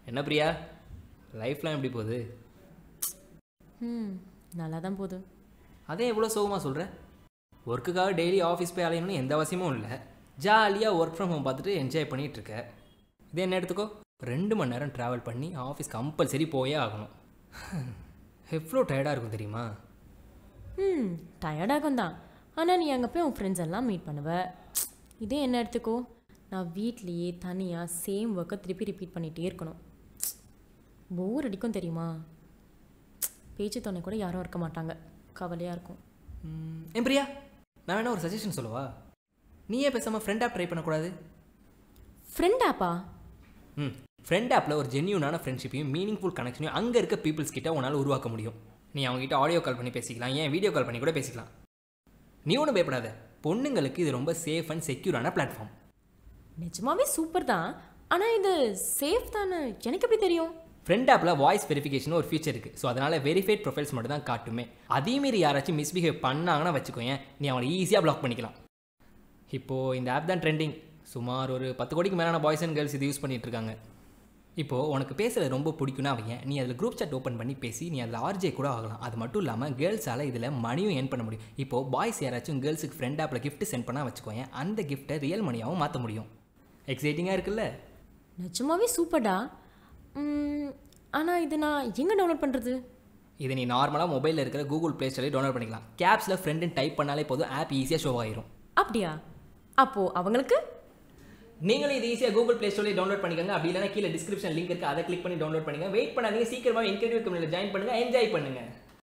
என்ன பிரியா, லைஃப்லாம் எப்படி போகுது? நல்லா தான் போகுது. அதே எவ்வளோ சோகமாக சொல்கிற? ஒர்க்குக்காக டெய்லி ஆஃபீஸ் போய் அலையணும்னு எந்த அவசியமும் இல்லை. ஜாலியாக ஒர்க் ஃப்ரம் ஹோம் பார்த்துட்டு என்ஜாய் பண்ணிகிட்ருக்க. இதே என்ன எடுத்துக்கோ, 2 மணி நேரம் ட்ராவல் பண்ணி ஆஃபீஸ் கம்பல்சரி போயே ஆகணும். எவ்வளோ டயர்டாக இருக்கும் தெரியுமா? டயர்டாகும் தான். ஆனால் நீ அங்கே போய் உன் ஃப்ரெண்ட்ஸ் எல்லாம் மீட் பண்ணுவ. இதே என்ன எடுத்துக்கோ, நான் வீட்லேயே தனியாக சேம் ஒர்க்கை திருப்பி ரிப்பீட் பண்ணிகிட்டே இருக்கணும். போர் அடிக்கும் தெரியுமா? பேச்சு துணை கூட யாரும் இருக்க மாட்டாங்க, கவலையாக இருக்கும். ஏன் பிரியா, நான் வேணா ஒரு சஜஷன் சொல்லவா? நீயே பேசாமல் ஃப்ரெண்ட் ஆப் ட்ரை பண்ணக்கூடாது? ஃப்ரெண்ட் ஆப்பா? ஃப்ரெண்ட் ஆப்பில் ஒரு ஜென்யூனான ஃப்ரெண்ட்ஷிப்பையும் மீனிங்ஃபுல் கனெக்ஷனையும் அங்கே இருக்க பீப்புள்ஸ் கிட்ட உன்னால் உருவாக்க முடியும். நீ அவங்ககிட்ட ஆடியோ கால் பண்ணி பேசிக்கலாம், ஏன் வீடியோ கால் பண்ணி கூட பேசிக்கலாம். நீ ஒன்றும் பயப்படாத, பொண்ணுங்களுக்கு இது ரொம்ப சேஃப் அண்ட் செக்யூரான பிளாட்ஃபார்ம். நிஜமாவே சூப்பர் தான். ஆனால் இது சேஃப் தானே? எனக்கு எப்படி தெரியும்? ஃப்ரெண்ட் ஆப்பில் வாய்ஸ் வெரிஃபிகேஷன் ஒரு ஃபீச்சர் இருக்குது. ஸோ அதனால் வெரிஃபைட் ப்ரொஃபைல்ஸ் மட்டும் தான் காட்டுமே. அதேமாரி யாராச்சும் மிஸ்பிஹேவ் பண்ணாங்கன்னா வச்சுக்கோயேன், நீ அவங்களை ஈஸியாக பிளாக் பண்ணிக்கலாம். இப்போது இந்த ஆப் தான் ட்ரெண்டிங். சுமார் ஒரு 10 கோடிக்கு மேலான பாய்ஸ் அண்ட் கேர்ள்ஸ் இது யூஸ் பண்ணிகிட்டு இருக்காங்க. இப்போது உனக்கு பேசுகிறது ரொம்ப பிடிக்குன்னா வையன், நீ அதில் குரூப் சாட் ஓப்பன் பண்ணி பேசி நீ அதில் ஆர்ஜே கூட ஆகலாம். அது மட்டும் இல்லாமல் கேர்ள்ஸால் இதில் மணியும் ஏர்ன் பண்ண முடியும். இப்போது பாய்ஸ் யாராச்சும் கேர்ள்ஸுக்கு ஃப்ரெண்ட் ஆப்பில் கிஃப்ட் சென்ட் பண்ணால் வச்சுக்கோயேன், அந்த கிஃப்ட்டை ரியல் மணியாகவும் மாற்ற முடியும். எக்ஸைட்டிங்காக இருக்குல்ல? நிஜமாவே சூப்பர்டா. ஆனால் இது நான் எங்கே டவுன்லோட் பண்ணுறது? இதை நீ நார்மலாக மொபைலில் இருக்கிற கூகுள் ப்ளே ஸ்டோரில் டவுன்லோட் பண்ணிக்கலாம். கேப்ஸில் ஃப்ரெண்டுன்னு டைப் பண்ணாலே போதும், ஆப் ஈஸியாக ஷோ ஆகிரும். அப்படியா? அப்போது அவங்களுக்கு நீங்களும் இது ஈஸியாக கூகுள் ப்ளே ஸ்டோரில் டவுன்லோட் பண்ணிக்கோங்க. அப்படி இல்லைனா கீழே டிஸ்கிரிப்ஷன் லிங்க் இருக்குது, அதை கிளிக் பண்ணி டவுன்லோட் பண்ணுங்க. வெயிட் பண்ணாதீங்க, சீக்கிரமாக இன்டர்வியூ கம்யூனிட்டியில் ஜாயின் பண்ணுங்கள், என்ஜாய் பண்ணுங்கள்.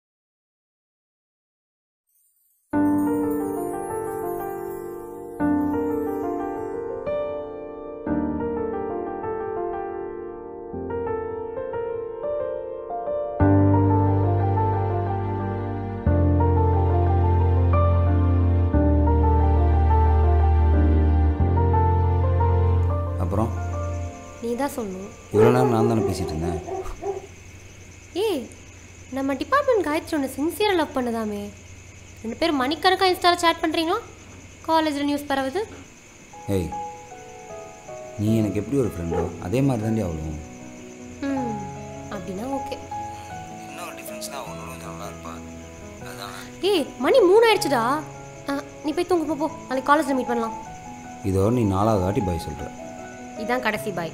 அப்புறம் நீ தான் சொல்லணும். இவ்வளோ நேரம் நான் தானே பேசிகிட்டு இருந்தேன். ஏய், நம்ம டிபார்ட்மெண்ட் காயத்ரி ஒன்று சின்சியராக லவ் பண்ணுதாமே. 2 பேரும் மணிக்கணக்காக இன்ஸ்டாவில் சேட் பண்ணுறீங்களா? காலேஜில் நியூஸ் பரவுது. ஏய், நீ எனக்கு எப்படி ஒரு ஃப்ரெண்டோ அதே மாதிரி தாண்டி அவ்வளோ. அப்படின்னா ஓகே. இன்னொரு டிஃப்ரென்ஸ்னால் அவனோட நல்லா இருப்பா. அதான். ஏய், மணி 3 ஆயிடுச்சுடா. நீ போய் தூங்க போ. நாளைக்கு காலேஜில் மீட் பண்ணலாம். இதோட நீ 4வது வாட்டி பாய் சொல்கிற. இதான் கடைசி பாய்.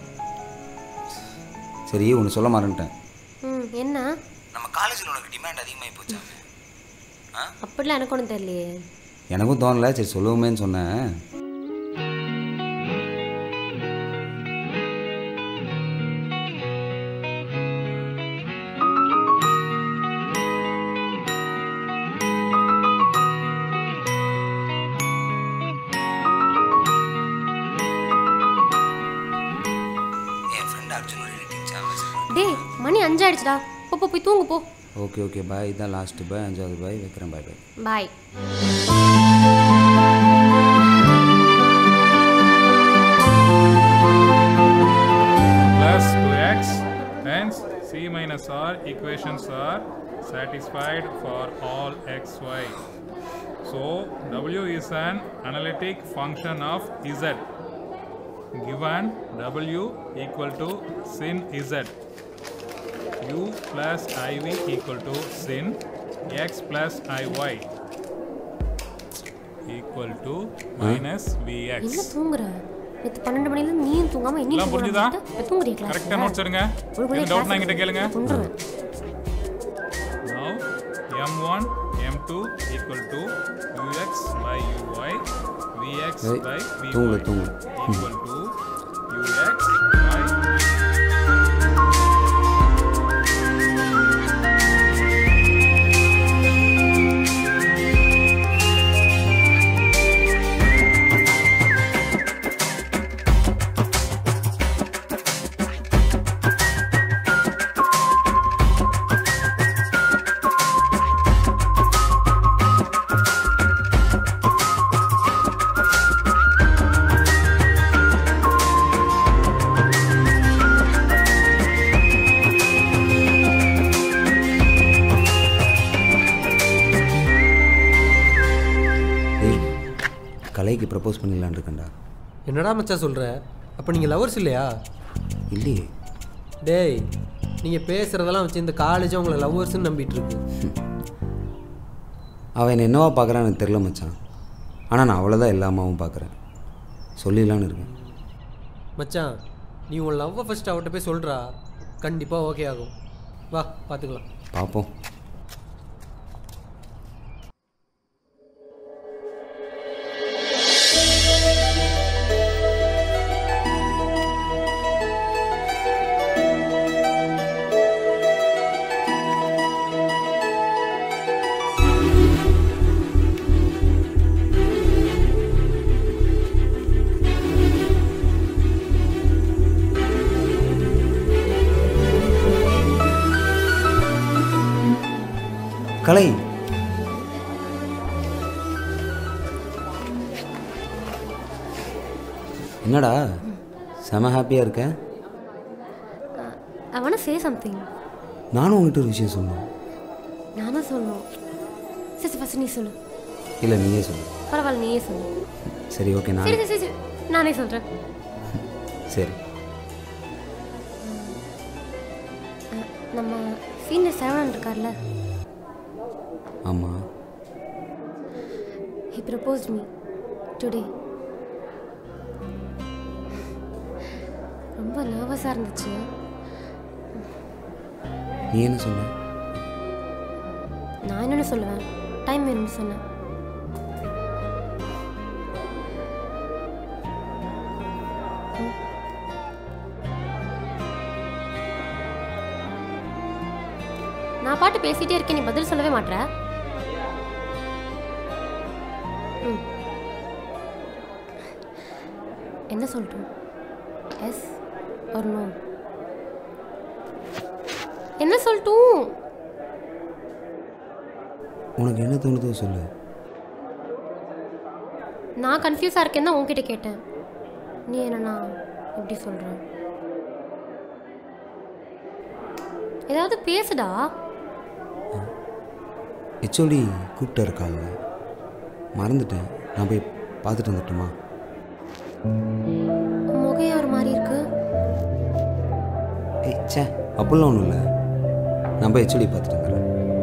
சரி, ஒன்று சொல்ல மறந்துட்டேன். என்ன? நம்ம காலேஜில் உனக்கு டிமாண்ட் அதிகமாகி போச்சா? அப்படிலாம் எனக்கு ஒன்றும் தெரியலையே. எனக்கும் தோணலை, சரி சொல்லுவோமேன்னு சொன்னேன். டேய், மணி 5 ஆயிடுச்சுடா. போ போய் தூங்கு போ. Okay okay bye. இதான் லாஸ்ட்டு பாய், 5வது பாய் வைக்கிறேன். பாய் பாய் பாய். Plus 2x hence c minus r equations are satisfied for all xy. So w is an analytic function of z. Given w equal to sin z, u plus iv equal to sin x plus iy equal to minus vx. என்ன தூங்குற? நேத்து 12 மணில நீயும் தூங்காம எல்லாம் புரியுதா? தூங்குறியா class? கரெக்ட்டா notes எடுங்க. என்ன டவுட்னா என்கிட்ட கேளுங்க. Now m1 m2 equal to ux by uy vx by vy தூங்கு equal to ux by கலைக்கு ப்ரப்போஸ் பண்ணிடலான் இருக்கேன்டா. என்னடா மச்சா சொல்கிற? அப்போ நீங்கள் லவர்ஸ் இல்லையா? இல்லையே. டேய் நீங்கள் பேசுகிறதெல்லாம் வச்சு இந்த காலேஜும் உங்களை லவ்வர்ஸ்ன்னு நம்பிட்டு இருக்கு. அவன் என்னை என்னவா பார்க்குறான்னு எனக்கு தெரில மச்சான். ஆனால் நான் அவ்வளோதான் எல்லாமாவும் பார்க்குறேன். சொல்லிடலான்னு இருக்கேன். மச்சான் நீ உன் லவ்வை ஃபஸ்ட்டு அவட்ட போய் சொல்கிறா, கண்டிப்பாக ஓகே ஆகும். வா பார்த்துக்கலாம். பார்ப்போம். கலை, என்னடா செம ஹாப்பியாக இருக்க? I want to say something. நானும் உங்ககிட்ட ஒரு விஷயம் சொல்லணும். நானும் சொல்லணும். சரி ஃபஸ்ட் நீ சொல்லு. இல்லை நீயே சொல்லு. பரவாயில்ல நீயே சொல்லு. சரி ஓகே நான் சரி சரி சரி நானே சொல்கிறேன். சரி. நம்ம சீனியர் சரவணன் இருக்கார்ல, ஆமாம். he proposed me today. ரொம்ப நர்வஸாக இருந்துச்சு. நீ என்ன சொன்ன? நான் என்னென்னு சொல்லுவேன், டைம் வேணும்னு சொன்னேன். நான் பாட்டு பேசிகிட்டே இருக்கேன், நீ பதில் சொல்லவே மாட்ற. என்ன சொல்லட்டும்? எஸ் ஒரு நோ? என்ன சொல்லட்டும்? உனக்கு என்ன தோணுதோ சொல்லு. நான் கன்ஃபியூஸாக இருக்கேன்னு தான் உன்கிட்ட கேட்டேன். நீ என்னண்ணா எப்படி சொல்கிற? ஏதாவது பேசுடா. ஹெச்ஓடி கூப்பிட்டு இருக்காங்க, மறந்துட்டேன். நான் போய் பார்த்துட்டு வந்துட்டுமா? முகையா ஒரு மாதிரி இருக்கு. ஏய் சே, அப்படிலாம் ஒன்றும் இல்லை. நான் போய் ஹெச்ஓடி பார்த்துட்டு வந்துடுறேன்.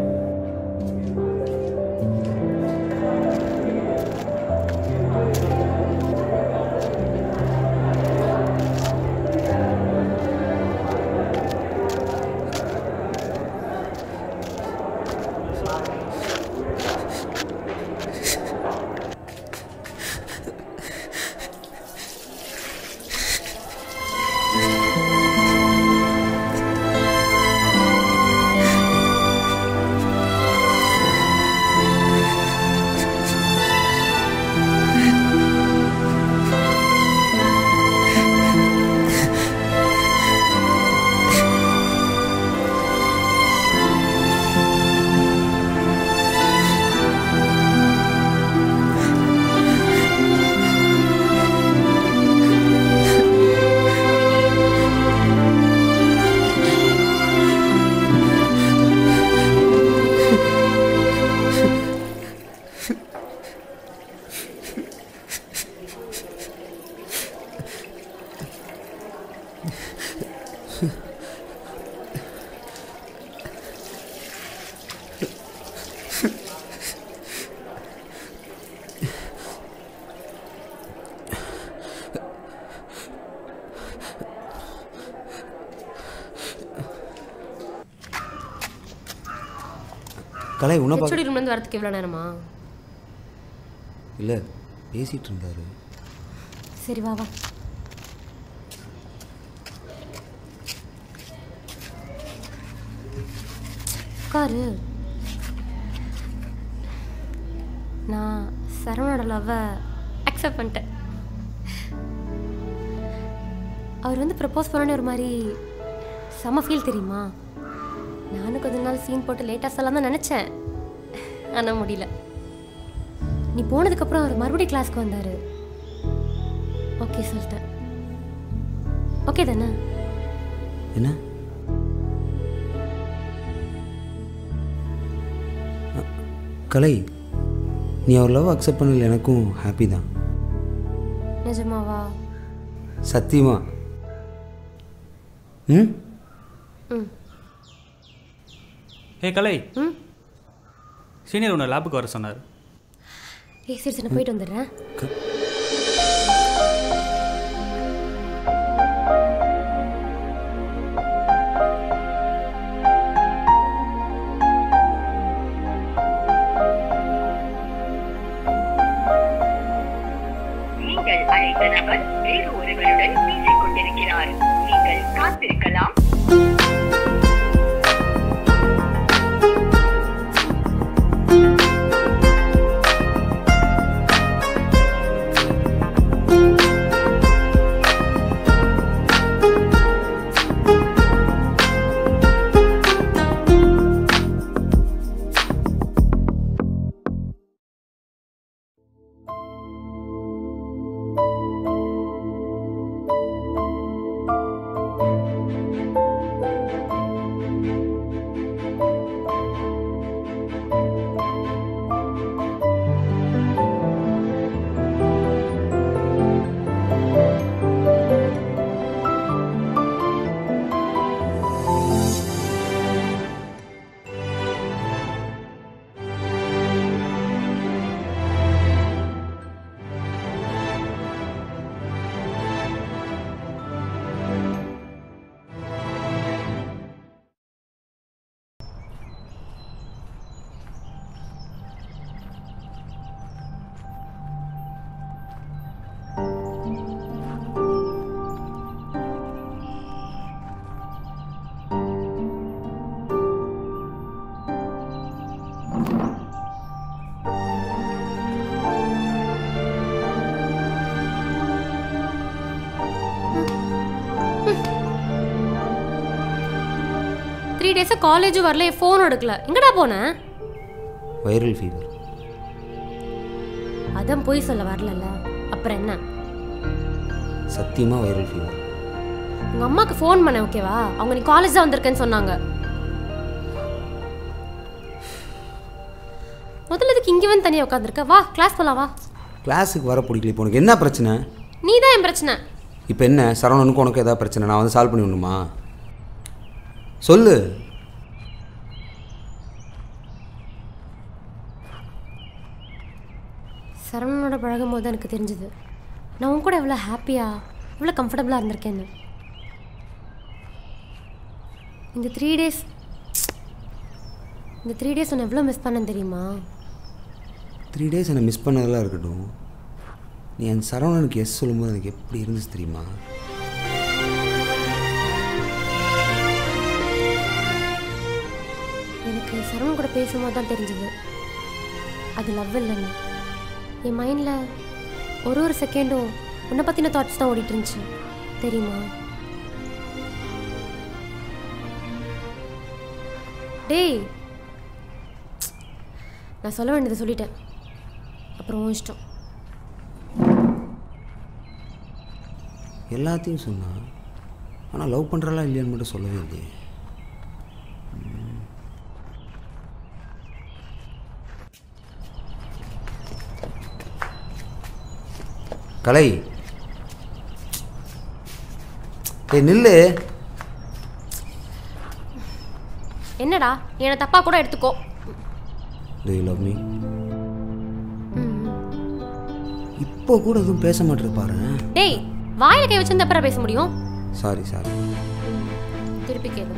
கலை உன்னை பார்க்க ஹெச்ஓடி ரூம்லேருந்து வரதுக்கு எவ்வளோ நேரமா? இல்லை, பேசிகிட்டு இருந்தாரு. சரி வா வா. உட்காரு. நான் சரவணோட லவ்வை அக்செப்ட் பண்ணிட்டேன். அவர் வந்து ப்ரப்போஸ் பண்ணோன்னே ஒரு மாதிரி செம்ம ஃபீல் தெரியுமா? நானும் கொஞ்ச நாள் சீன் போட்டு லேட்டாக சொல்லலாம் தான் நினச்சேன், ஆனால் முடியல. நீ போனதுக்கப்புறம் அவர் மறுபடியும் கிளாஸ்க்கு வந்தார். ஓகே சொல்லிட்டேன். ஓகே தானே? என்ன? கலை, நீ அவர் லவ் அக்செப்ட் பண்ணல, எனக்கும் ஹாப்பி தான். நிஜமாவா? சத்தியமா. ம் ம் ஏ கலை, ம் சீனியர் உன்னை லேபுக்கு வர சொன்னார். சரி சரி நான் போயிட்டு வந்துடுறேன். நீங்கள் அழைத்த நபர் வேறு ஒருவருடன் பேசிக் கொண்டிருக்கிறார். நீங்கள் காத்திருக்கலாம். காலேஜும் வரல, ஃபோன் எடுக்கல. எங்கடா போனேன்? Viral fever. அதான் போய் சொல்ல வரலல்ல, அப்புறம் என்ன? சத்தியமாக வைரல் ஃபீவர். உங்கள் அம்மாவுக்கு ஃபோன் பண்ண ஓகேவா? அவங்க நீ காலேஜ் தான் வந்திருக்கேன்னு சொன்னாங்க. முதல்ல இதுக்கு இங்கே வந்து தனியாக உட்காந்துருக்க. வா கிளாஸ் போகலாம் வா. கிளாஸுக்கு வர பிடிக்கல. இப்போ உனக்கு என்ன பிரச்சனை? நீ தான் என் பிரச்சனை. இப்போ என்ன சரவணனுக்கு உனக்கு ஏதாவது பிரச்சனை? நான் வந்து சால்வ் பண்ணி விடணுமா? சொல்லு. சரவணனோட பழகும் போது தான் எனக்கு தெரிஞ்சது நான் உன் கூட எவ்வளோ ஹாப்பியாக எவ்வளோ கம்ஃபர்டபுளாக இருந்திருக்கேன்னு. இந்த 3 டேஸ் உன்னை எவ்வளோ மிஸ் பண்ணேன்னு தெரியுமா? 3 டேஸ் என்னை மிஸ் பண்ணதெல்லாம் இருக்கட்டும், நீ என் சரவணனுக்கு எஸ் சொல்லும்போது எனக்கு எப்படி இருந்துச்சு தெரியுமா? எனக்கு சரவணன் கூட பேசும்போது தான் தெரிஞ்சது அது லவ் இல்லைன்னு. என் மைண்டில் ஒரு செகண்டும் உன்னை பற்றின தாட்ஸ் தான் ஓடிட்டு இருந்துச்சு தெரியுமா? டேய், நான் சொல்ல வேண்டியதை சொல்லிட்டேன், அப்புறம் உன் இஷ்டம். எல்லாத்தையும் சொன்னா, ஆனால் லவ் பண்ணுறாலாம் இல்லையான்னு மட்டும் சொல்லவே இல்லையே. கலை, நில்லு. என்னடா, என்னை தப்பா கூட எடுத்துக்கோ. Do you love me? இப்போ கூட எதுவும் பேச மாட்டேது பாரு. டேய், வாயில கை வச்சிருந்தா அப்புறம் பேச முடியும். சாரி. திருப்பி கேளு.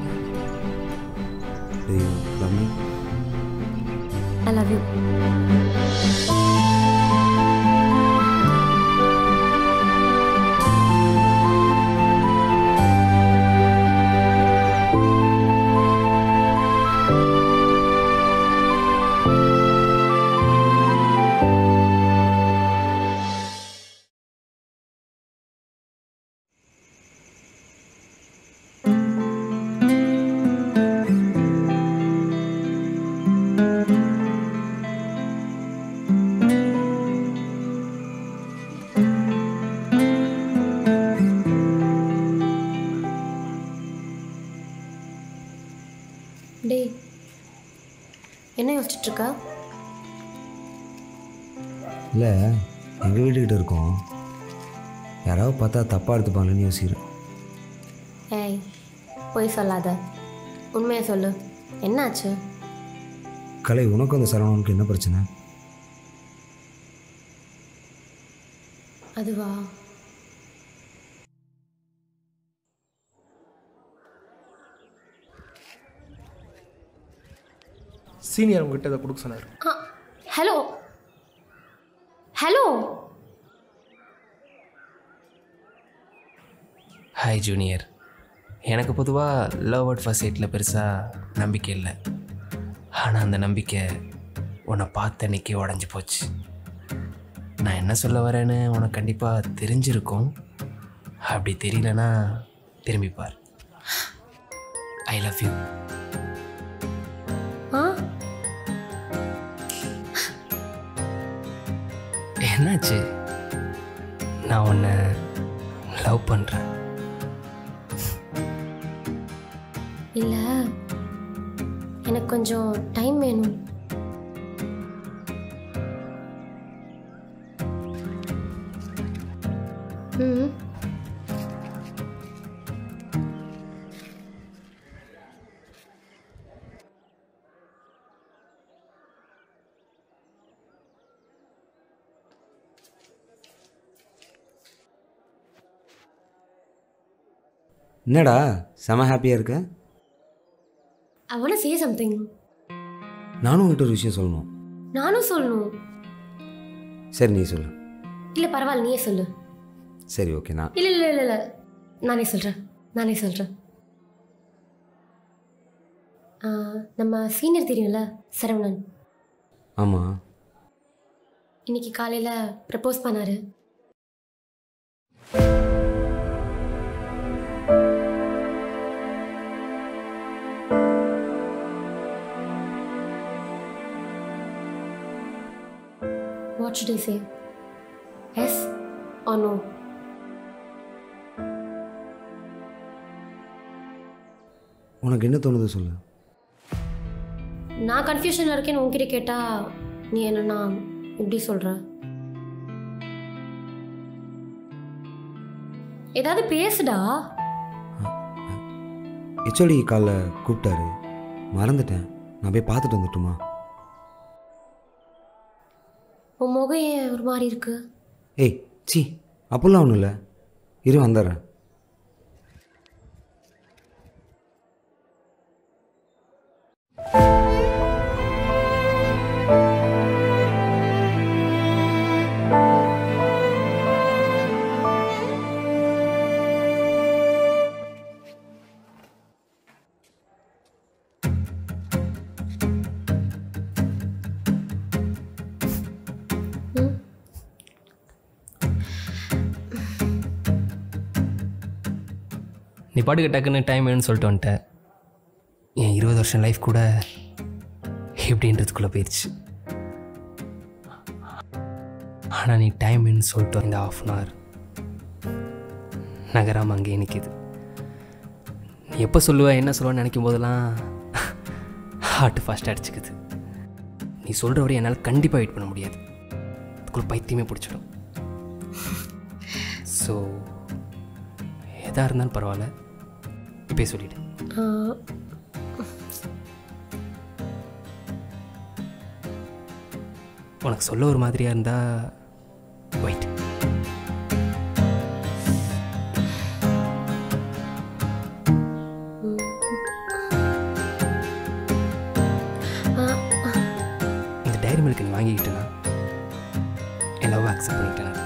Do you love me? I love you. டேய், என்ன யோசிச்சுட்டு இருக்கா? இல்லை, எங்கள் வீட்டுக்கிட்ட இருக்கோம், யாராவது பார்த்தா தப்பாக எடுத்துப்பாங்கன்னு யோசிக்கிறேன். ஏய், போய் சொல்லாத, உண்மையை சொல்லு, என்னாச்சு? கலை, உனக்கும் அந்த சரவணனுக்கு என்ன பிரச்சனை? அதுவா, சீனியர் உங்ககிட்ட இதை கொடுக்க சொன்னார். Hello hello. Hi junior. எனக்கு பொதுவாக லவ் அட் ஃபர்ஸ்ட் சைட்டில் பெருசாக நம்பிக்கை இல்லை. ஆனால் அந்த நம்பிக்கை உன்னை பார்த்த அன்னைக்கே உடஞ்சி போச்சு. நான் என்ன சொல்ல வரேன்னு உனக்கு கண்டிப்பாக தெரிஞ்சிருக்கும். அப்படி தெரியலனா திரும்பிப்பார். I love you. என்னாச்சு? நான் உன்னை லவ் பண்ணுறேன். இல்லை, எனக்கு கொஞ்சம் டைம் வேணும். என்னடா செம ஹாப்பியாக இருக்க? I want to say something. நானும் உங்கள்கிட்ட ஒரு விஷயம் சொல்லணும். நானும் சொல்லணும். சரி, நீ சொல்லு. இல்லை பரவாயில்ல, நீயே சொல்லு. சரி, ஓகே. நான் இல்லை இல்லை இல்லை இல்லை நானே சொல்கிறேன். நம்ம சீனியர் தெரியும்ல, சரவணன். ஆமாம். இன்னைக்கு காலையில் ப்ரப்போஸ் பண்ணார். What should I say? Yes or no? உனக்கு என்ன தோணுது சொல்லு. நான் கன்ஃபியூஷனில் இருக்கேன்னு உன்கிட்ட கேட்டால் நீ என்னன்னா எப்படி சொல்கிற? ஏதாவது பேசுடா. ஹெச்ஓடி காலில் கூப்பிட்டாரு, மறந்துட்டேன். நான் போய் பார்த்துட்டு வந்துட்டுமா? உன் முகம் ஏன் ஒரு மாதிரி இருக்கு? ஏய் சி, அப்படிலாம் ஒன்றும் இல்லை. இரு, வந்துடுறேன். நீ பாட்டுக்கு டக்குன்னு டைம் வேணும்னு சொல்லிட்டு வந்துட்டேன். என் 20 வருஷம் லைஃப் கூட எப்படின்றதுக்குள்ளே போயிடுச்சு. ஆனால் நீ டைம் வேணும்னு சொல்லிட்டு இந்த 1/2 hour நகராமல் அங்கேயே நிற்கிது. நீ எப்போ சொல்லுவ என்ன சொல்லுவேன்னு நினைக்கும் போதெல்லாம் ஹார்ட்டு ஃபாஸ்ட்டாக அடிச்சுக்குது. நீ சொல்கிற வரை என்னால் கண்டிப்பாக வெயிட் பண்ண முடியாது. அதுக்குள்ளே பைத்தியமே பிடிச்சிடும். ஸோ எதாக இருந்தாலும் பரவாயில்ல, இப்போயே சொல்லிவிடு. உனக்கு சொல்ல ஒரு மாதிரியாக இருந்தால் வெயிட். இந்த டைரி மில்க் நீ வாங்கிக்கிட்டேன்னா என் லவ் அக்செப்ட் பண்ணிக்கிட்டேன்னு அர்த்தம்.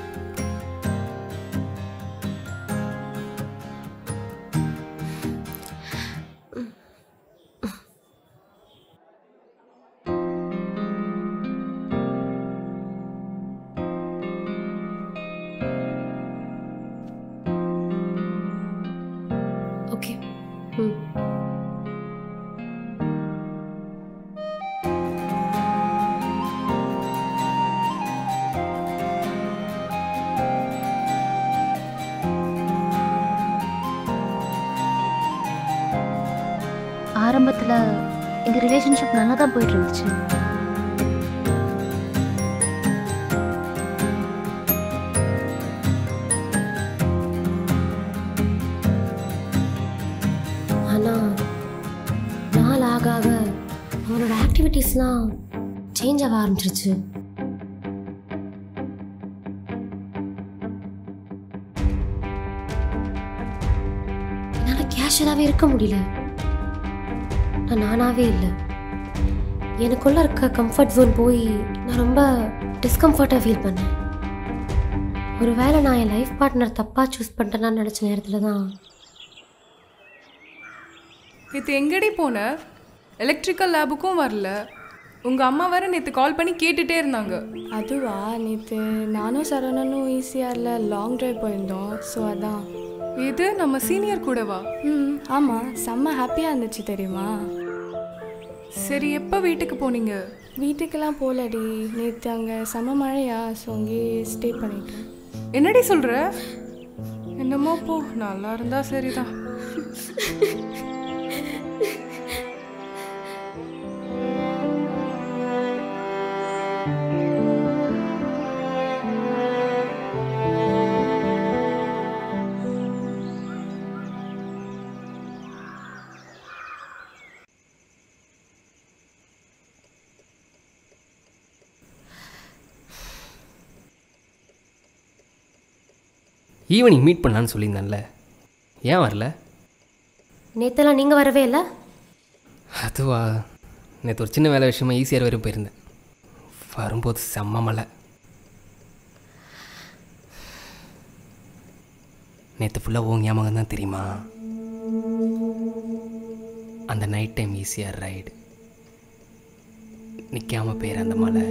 ஓகே. ஆரம்பத்தில் எங்கள் ரிலேஷன்ஷிப் நல்லா தான் போயிட்டு இருந்துச்சு. ஆக ஆக அவனோட ஆக்டிவிட்டீஸ்லாம் சேஞ்ச் ஆக ஆரம்பிச்சிருச்சு. என்னால் கேஷுவலாகவே இருக்க முடியல. நான் நானாகவே இல்லை. எனக்குள்ளே இருக்க கம்ஃபர்ட் ஜோன் போய் நான் ரொம்ப டிஸ்கம்ஃபர்ட்டாக ஃபீல் பண்ணேன். ஒருவேளை நான் என் லைஃப் பார்ட்னர் தப்பாக சூஸ் பண்ணிட்டேன்னு நினச்ச நேரத்தில் தான். நேற்று எங்கடி போன? எலக்ட்ரிக்கல் லேபுக்கும் வரல. உங்கள் அம்மா வேறு நேற்று கால் பண்ணி கேட்டுகிட்டே இருந்தாங்க. அதுவா, நேற்று நானும் சரவணனும் ஈஸியாரில் லாங் ட்ரைவ் போயிருந்தோம். ஸோ அதான். இது நம்ம சீனியர் கூடவா? ஆமாம், செம்ம ஹாப்பியாக இருந்துச்சு தெரியுமா. சரி, எப்போ வீட்டுக்கு போனீங்க? வீட்டுக்கெல்லாம் போகலடி, நேற்று அங்கே செம்ம மழையா, ஸோ அங்கேயே ஸ்டே பண்ணிட்டேன். என்னடி சொல்கிற? என்னமோ போ, நல்லா இருந்தா சரிதான். ஈவினிங் மீட் பண்ணலான்னு சொல்லியிருந்தேன்ல, ஏன் வரல? நேற்றெல்லாம் நீங்கள் வரவே இல்லை. அதுவா, நேற்று ஒரு சின்ன வேலை விஷயமா ஈஸியாக வரையும் போயிருந்தேன். வரும்போது செம்ம மழை. நேற்று ஃபுல்லாக ஓ ஞாபகம் தான் தெரியுமா? அந்த நைட் டைம் ஈஸியாக ரைடு, நிற்காமல் போயிற அந்த மழை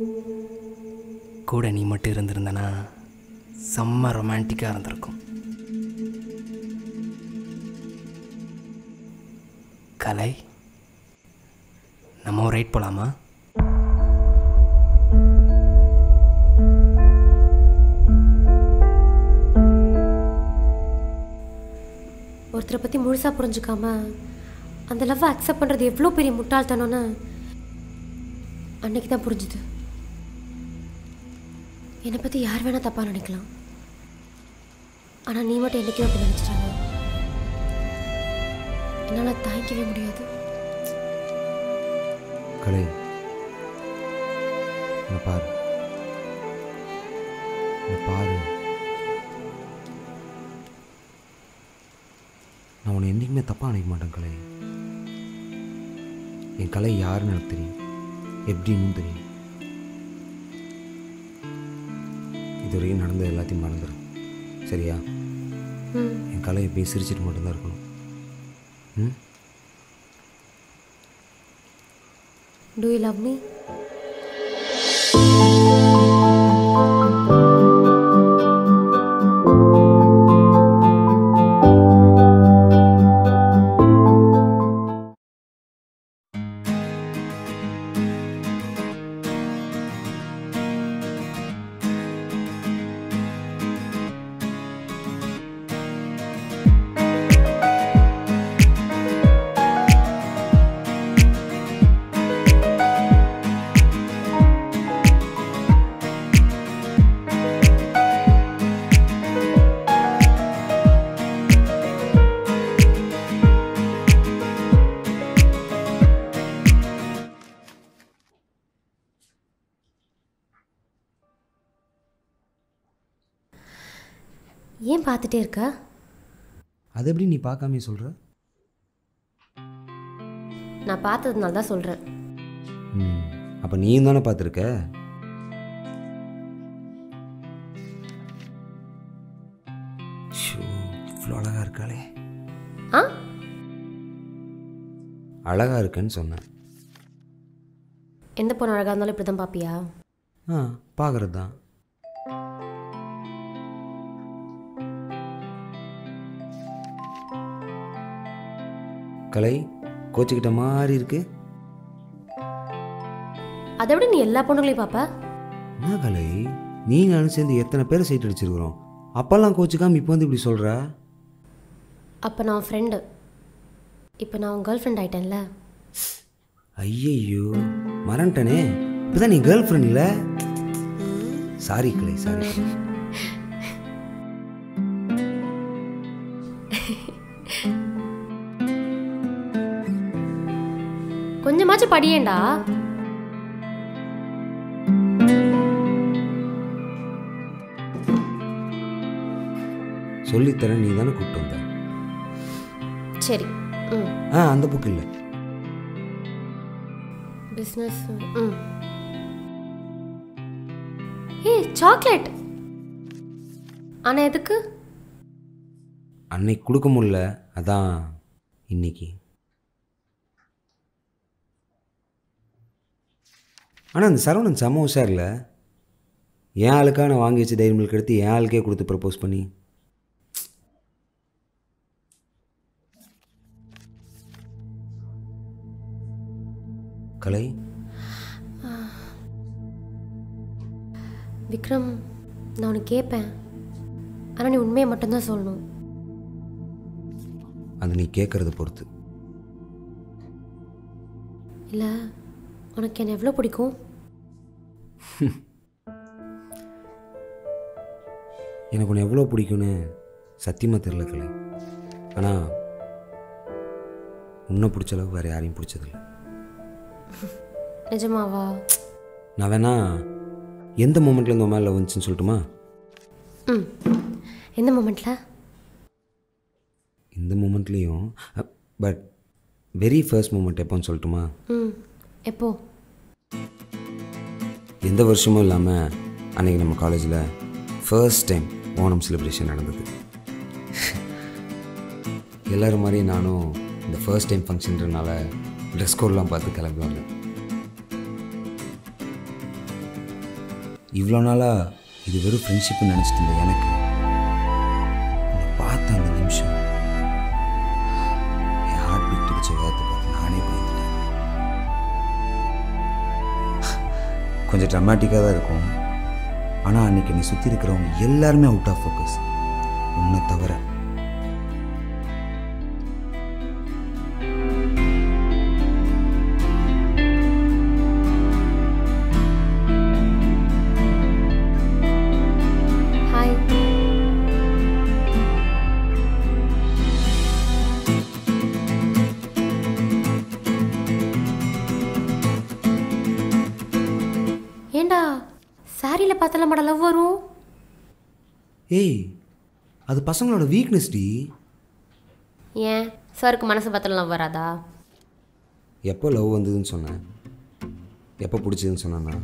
கூட நீ மட்டும் இருந்திருந்தனா செம்ம ரொமான்டிக்காக இருந்திருக்கும். கலை, நம்ம ஒரு ரைட் போகலாமா? ஒருத்தரை பற்றி முழுசாக புரிஞ்சுக்காம அந்த லவ்வை அக்செப்ட் பண்ணுறது எவ்வளோ பெரிய முட்டாள்தனம்னு அன்னைக்கு தான் புரிஞ்சுது. என்னை பற்றி யார் வேணால் தப்பாக நினைக்கலாம், ஆனால் நீ மட்டும் என்றைக்கும் அப்படி நினச்சிட்டாங்க. என்னால் தாங்கிக்கவே முடியாது. கலை, என்னை பாரு, என்னை பாரு. நான் உன்னை என்றைக்குமே தப்பாக நினைக்க மாட்டேன் கலை. என் கலை யாருன்னு எனக்கு தெரியும், எப்படின்னு தெரியும். இதுவரைக்கும் நடந்த எல்லாத்தையும் மறந்துடும், சரியா? என் கலை எப்பயும் சிரிச்சிட்டு மட்டும்தான் இருக்கணும். Do you love me? ஏன் பார்த்துட்டே இருக்க? அது எப்படி நீ பார்க்காமே சொல்கிற? நான் பார்த்ததுனால தான் சொல்கிறேன். அப்போ நீயும் தானே பார்த்துருக்க? இவ்வளோ அழகாக இருக்காளே. அழகாக இருக்குன்னு சொன்னேன். எந்த பொண்ணு அழகாக இருந்தாலும் இப்படி தான் பார்ப்பியா? பார்க்குறது தான். கலை, கோச்சிக்கிட்ட மாதிரி இருக்கு. அதை விட நீ எல்லா பொண்ணுங்களையும் பார்ப்ப. என்ன கலை, நீ நானும் சேர்ந்து எத்தனை பேரை சைட் அடிச்சிருக்கிறோம். அப்பெல்லாம் கோச்சிக்காம இப்போ வந்து இப்படி சொல்கிற? அப்போ நான் ஃப்ரெண்டு, இப்போ நான் உன் கேர்ள் ஃப்ரெண்ட் ஆகிட்டேன்ல. ஐயையோ, மறந்துட்டனே. இப்போதான் நீ கேர்ள் ஃப்ரெண்ட் இல்லை. Sorry Kalai, sorry. கொஞ்சமாச்சும் படியேண்டா. சொல்லித்தரேன், நீ தானே கூப்பிட்டு வந்த. சரி. அந்த புக் இல்லை, பிஸ்னஸ். ஏய் சாக்லேட். ஆனால் எதுக்கு? அன்னைக்கு கொடுக்க முடியல, அதான் இன்னைக்கு. ஆனால் அந்த சரவணன் செம்ம உஷாரில்ல. என் ஆளுக்காக நான் வாங்கி வச்சு டைரி மில்க் எடுத்து என் ஆளுக்கே கொடுத்து ப்ரப்போஸ் பண்ணி. கலை, விக்ரம், நான் உனக்கு கேட்பேன், ஆனால் நீ உண்மையை மட்டும்தான் சொல்லணும். அது நீ கேட்குறத பொறுத்து. இல்லை, உனக்கு என்ன எவ்வளோ பிடிக்கும்? எனக்கு உன்னை எவ்வளோ பிடிக்கும்னு சத்தியமாக தெரியல கலை. ஆனால் உன்னை பிடிச்ச அளவு வேறு யாரையும் பிடிச்சதில்லை. நிஜமாவா? நான் வேணா எந்த மூமெண்ட்டில் இந்த மேலே வந்துச்சுன்னு சொல்லட்டுமா? எந்த மூமெண்ட்டில்? இந்த மூமெண்ட்லேயும், பட் வெரி ஃபர்ஸ்ட் மூமெண்ட் எப்போன்னு சொல்லட்டுமா? எப்போ? எந்த வருஷமும் இல்லாமல் அன்றைக்கி நம்ம காலேஜில் ஃபர்ஸ்ட் டைம் ஓணம் செலிப்ரேஷன் நடந்தது. எல்லோரும் மாதிரி நானும் இந்த ஃபர்ஸ்ட் டைம் ஃபங்க்ஷன்றனால ட்ரெஸ் கோட்லாம் பார்த்து கிளம்பி வந்தேன். இவ்வளோ நாளாக இது வெறும் ஃப்ரெண்ட்ஷிப்னு நினச்சிட்டு இருந்தேன். எனக்கு உன்னை பார்த்த அந்த நிமிஷம் என் ஹார்ட் பீட் துடிச்ச வேகத்தை பார்த்து நானே பயந்துட்டேன். கொஞ்சம் ட்ரமாட்டிக்காக தான் இருக்கும். ஆனால் அன்றைக்கி என்னை சுற்றி இருக்கிறவங்க எல்லாருமே அவுட் ஆஃப் ஃபோக்கஸ், உன்னை தவிர. ஏண்டா சாரியில் பார்த்தால மாட லவ் வரும்? ஏய், அது பசங்களோட வீக்னஸ் டி. ஏன் சாருக்கு மனசு பார்த்தால லவ் வராதா? எப்போ லவ் வந்ததுன்னு சொன்னேன்? எப்போ பிடிச்சதுன்னு சொன்னா?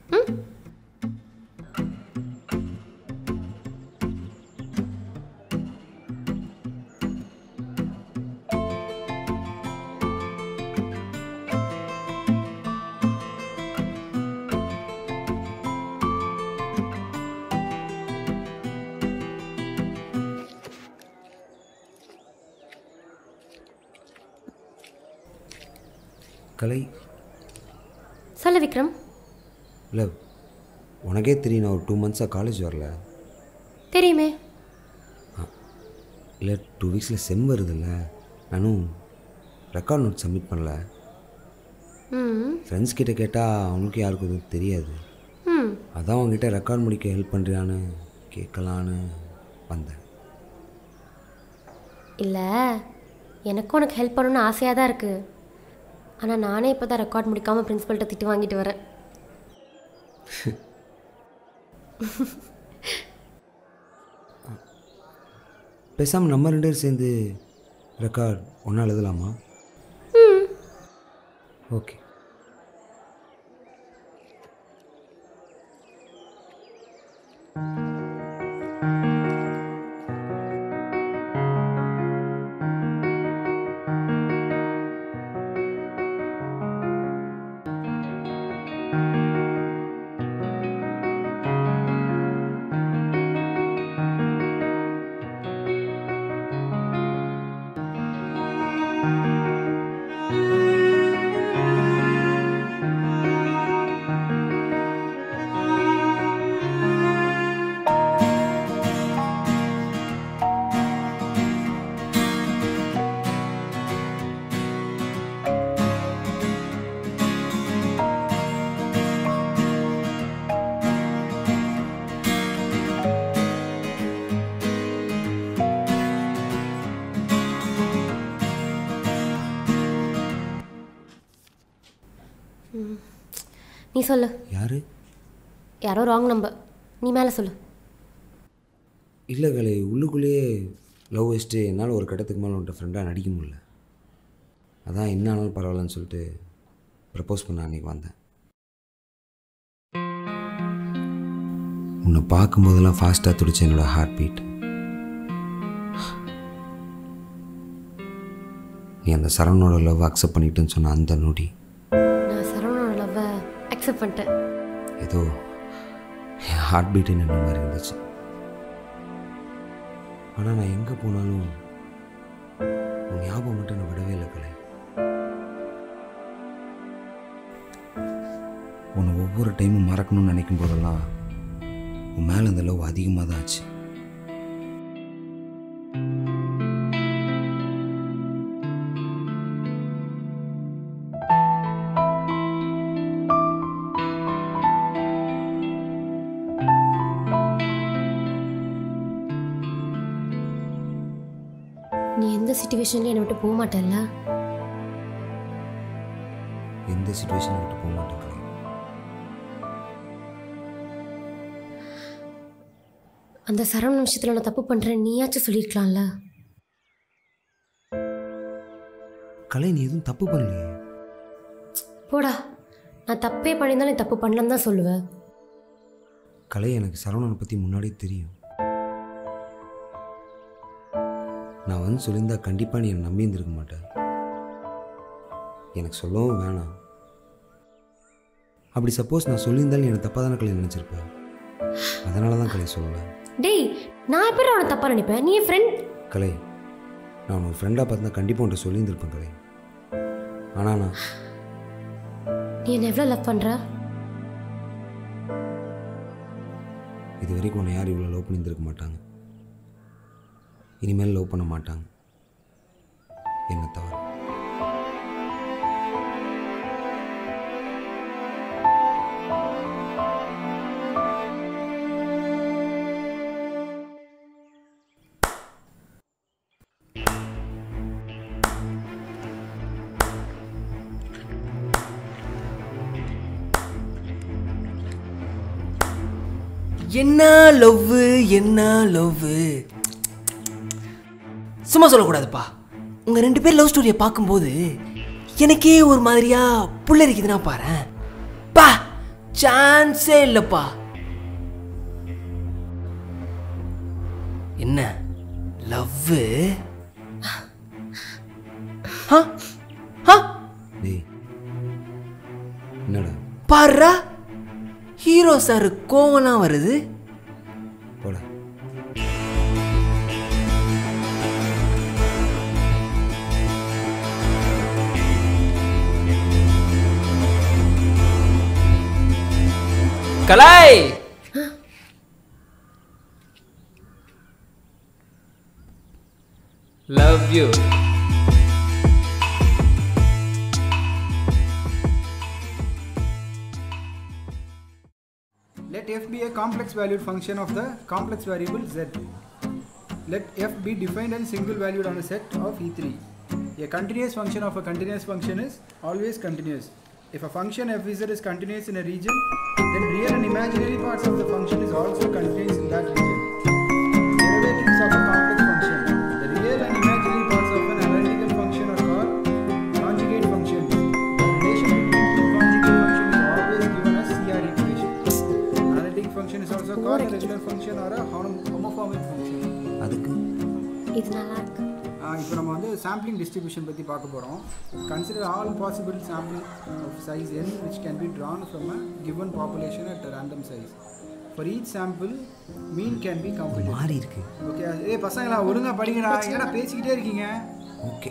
கலை, சொல்ல விக்ரம். இல்லை, உனக்கே தெரியும் நான் ஒரு 2 months காலேஜ் வரல. தெரியுமே. இல்லை, 2 weeksல செம் வருதில்ல, நானும் ரெக்கார்ட் நோட் சப்மிட் பண்ணல. ஃப்ரெண்ட்ஸ் கிட்ட கேட்டால் அவனுக்கு யாருக்கும் எதுவும் தெரியாது. அதான் அவங்ககிட்ட ரெக்கார்ட் முடிக்க ஹெல்ப் பண்ணுறியான்னு கேட்கலான்னு வந்தேன். இல்லை, எனக்கும் உனக்கு ஹெல்ப் பண்ணணுன்னு ஆசையாக தான் இருக்குது. ஆனால் நானே இப்போ தான் ரெக்கார்ட் முடிக்காமல் பிரின்ஸிபல்கிட்ட திட்டு வாங்கிட்டு வரேன். பேசாமல் நம்ம 2 பேரும் சேர்ந்து ரெக்கார்ட் ஒன்றா எழுதலாமா? ஓகே. நீ சொல்லு. யாரு? யாரோ ராங் நம்பர். நீ மேலே சொல்லு. இல்லை கலை, உள்ளுக்குள்ளேயே லவ் வச்சுட்டு என்னால் ஒரு கட்டத்துக்கு மேலே உன்ட்ட ஃப்ரெண்டாக நடிக்க முடியல. அதான் என்ன ஆனாலும் பரவாயில்லன்னு சொல்லிட்டு ப்ரப்போஸ் பண்ண அன்றைக்கி வந்தேன். உன்னை பார்க்கும்போதெல்லாம் ஃபாஸ்ட்டாக துடிச்ச என்னோடய ஹார்ட் பீட். நீ அந்த சரவணோட லவ் அக்செப்ட் பண்ணிட்டுன்னு சொன்ன அந்த நொடி நான் சரவணோட லவ்வை அக்செப்ட் பண்ணிட்டேன். ஏதோ என் ஹார்ட் பீட்டு நின்ற மாதிரி இருந்துச்சு. ஆனால் நான் எங்கே போனாலும் உன் ஞாபகம் மட்டும் நான் விடவே இல்லை கலை. உன்னை ஒவ்வொரு டைமும் மறக்கணும்னு நினைக்கும் போதெல்லாம் உன் மேலே அந்த லவ் அதிகமாக தான் ஆச்சு. நீ எந்த சிச்சுவேஷன்லையும் என்னை விட்டு போக மாட்டேல்ல? எந்த சிச்சுவேஷனை விட்டு போக மாட்டேன். அந்த சரவண விஷயத்தில் நான் தப்பு பண்ணுறேன் நீயாச்சும் சொல்லியிருக்கலாம்ல. கலை, நீ எதுவும் தப்பு பண்ணலையே. போடா, நான் தப்பே பண்ணியிருந்தாலும் தப்பு பண்ணலன்னு தான் சொல்லுவேன். கலை, எனக்கு சரவணனை பற்றி முன்னாடியே தெரியும். நான் வந்து சொல்லியிருந்தா கண்டிப்பாக நீ என்னை நம்பி இருந்திருக்க மாட்டேன். எனக்கு சொல்லவும் வேணாம். அப்படி சப்போஸ் நான் சொல்லியிருந்தாலும் என்னை தப்பாக தானே கலை நினச்சிருப்பேன். அதனால தான் கலை சொல்லலை. டேய், நான் எப்படி அவனை தப்பாக நினைப்பேன்? நீ என் ஃப்ரெண்ட். கலை, நான் உன் ஃப்ரெண்டாக பார்த்தா கண்டிப்பாக உன்ட்ட சொல்லியிருந்திருப்பேன் கலை. ஆனால் நான் நீ என்ன எவ்வளோ லவ் பண்ணுற? இது வரைக்கும் உன்னை யாரும் இவ்வளோ லவ் பண்ணியிருந்திருக்க மாட்டாங்க. இனிமேல் லவ் பண்ண மாட்டாங்க என்ன தவிர. என்ன லவ், என்ன லவ்? சும்மா சொல்லக்கூடாதுப்பா. உங்கள் 2 பேர் லவ் ஸ்டோரியை பார்க்கும்போது எனக்கே ஒரு மாதிரியா புள்ள இருக்குதுன்னா பாரு. பா, சான்ஸே இல்லைப்பா. என்ன லவ்? என்னடா பாருடா, ஹீரோ சார் கோவம்லாம் வருது. போட. Kalai, love you. Let f be a complex valued function of the complex variable z. Let f be defined and single valued on a set of E3. A continuous function of a continuous function is always continuous. If a function fz is continuous in a region, then real and imaginary parts of the function is also continuous in that region. Derivatives of a complex function. The real and imaginary parts of an analytical function are called conjugate functions. The relation between two conjugate functions is always given as CR equation. Analytic function is also called a regular function or a homomorphic function. அதுக்கு இது நல்லா இருக்கு. இப்போ நம்ம வந்து sampling distribution பற்றி பார்க்க போகிறோம். Consider all possible sampling of size n which can be drawn from a given population at a random size. For each sample, mean can be computed. மாறி இருக்கு. ஓகே, ஏய் பசங்களா ஒழுங்கா படிங்கடா. என்னடா பேசிக்கிட்டே இருக்கீங்க? Okay.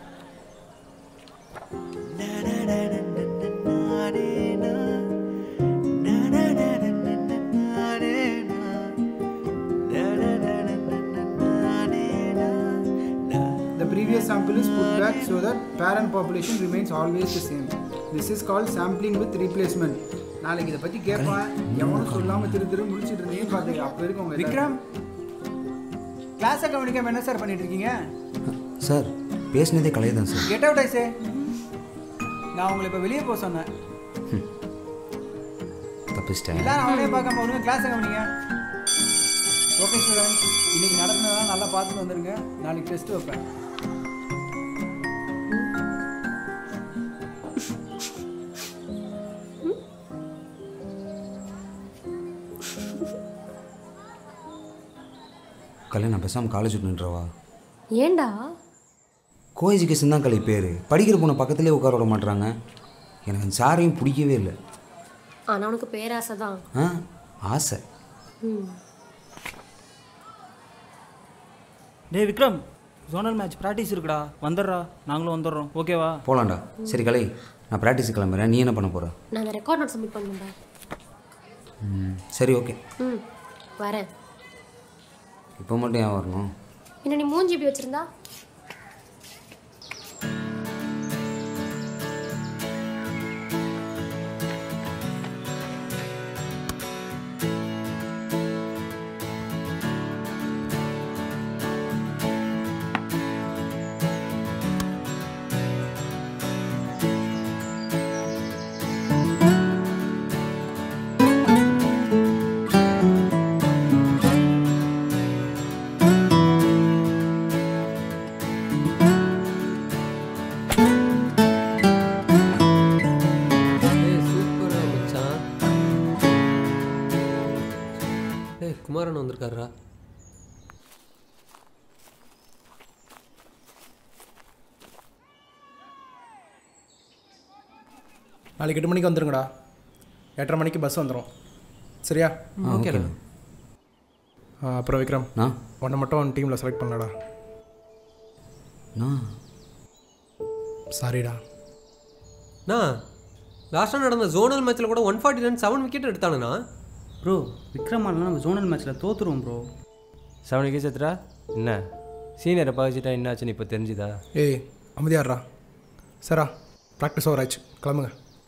The previous sample is put back so that parent population remains always the same. This is called sampling with replacement. நாளைக்கு இதை பற்றி கேட்பேன். எவனும் சொல்லாமல் திரு முடிச்சுட்டு இருந்தீங்க பார்த்துக்க. அப்போ இருக்கும் உங்கள் விக்ரம். கிளாஸை கவனிக்காம என்ன சார் பண்ணிட்டு இருக்கீங்க? சார், பேசினதே கலை தான் சார். Get out ஐசே. நான் உங்களை இப்போ வெளியே போக சொன்னேன். தப்பிச்சிட்டேன். எல்லாரும் அவனே பார்க்காம அவனுங்க கிளாஸ் கவனிங்க. ஓகே ஸ்டூடெண்ட்ஸ், இன்னைக்கு நடந்ததெல்லாம் நல்லா பார்த்துட்டு வந்துருங்க. நாளைக்கு டெஸ்ட் வைப்பேன். கல்யாணம் பேசாமல் காலேஜ் விட்டுன்றவா? ஏண்டா? கோ எஜுகேஷன் தான் கலை பேர். படிக்கிற பொண்ணை பக்கத்துலேயே உட்கார விட மாட்டுறாங்க. எனக்கு அந்த சாரையும் பிடிக்கவே இல்லை. ஆனால் உனக்கு பேராசை தான். ஆசை. டே விக்ரம், ஜோனல் மேட்ச் ப்ராக்டிஸ் இருக்குடா, வந்துடுறா. நாங்களும் வந்துடுறோம், ஓகேவா? போகலாண்டா. சரி கலை, நான் ப்ராக்டிஸுக்கு கிளம்புறேன். நீ என்ன பண்ண போகிற? நான் அந்த ரெக்கார்ட் நோட் சப்மிட் பண்ணுறேன்டா. சரி ஓகே. வரேன். இப்போ மட்டும் ஏன் வரணும்? இன்னும் நீ மூஞ்சி இப்படி வச்சுருந்தா? குமாரன் வந்திருக்காரா? நாளைக்கு 8 மணிக்கு வந்துருங்கடா. 8:30 மணிக்கு பஸ் வந்துடும். சரியா? ஓகேடா. அப்புறம் விக்ரம், உன்னை மட்டும் டீமில் செலக்ட் பண்ணலடா. சாரிடா. லாஸ்ட்டாக நடந்த ஜோனல் மேட்ச்சில் கூட 140 ரன் 7 விக்கெட் எடுத்தானுண்ணா. ப்ரோ விக்ரம் ஆனா நம்ம ஜோனல் மேட்ச்சில் தோற்றுருவோம் ப்ரோ. 7 விக்கெட் எடுத்துட்டா என்ன? சீனியரை பார்த்துட்டா என்னாச்சுன்னு இப்போ தெரிஞ்சுதா? ஏய் அமைதியாடுறா. சரா, ப்ராக்டிஸ் ஓவர் ஆச்சு, கிளம்புங்க.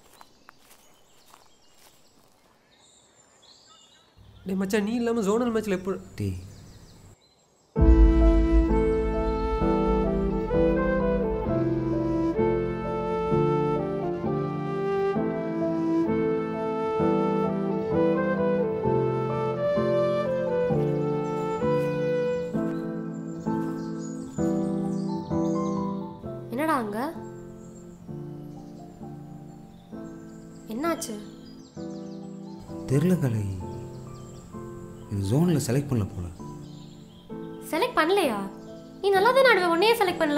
டே மச்சான், நீ இல்லாமல் ஜோனல் மேட்ச்சில் எப்போ? என்னடா அங்க என்னாச்சு? தெரியல கலை, இந்த ஜோனில் செலக்ட் பண்ணல போல. செலக்ட் பண்ணலையா? நீ நல்லா தான் ஆடுவ, உன்னையே செலக்ட் பண்ணல.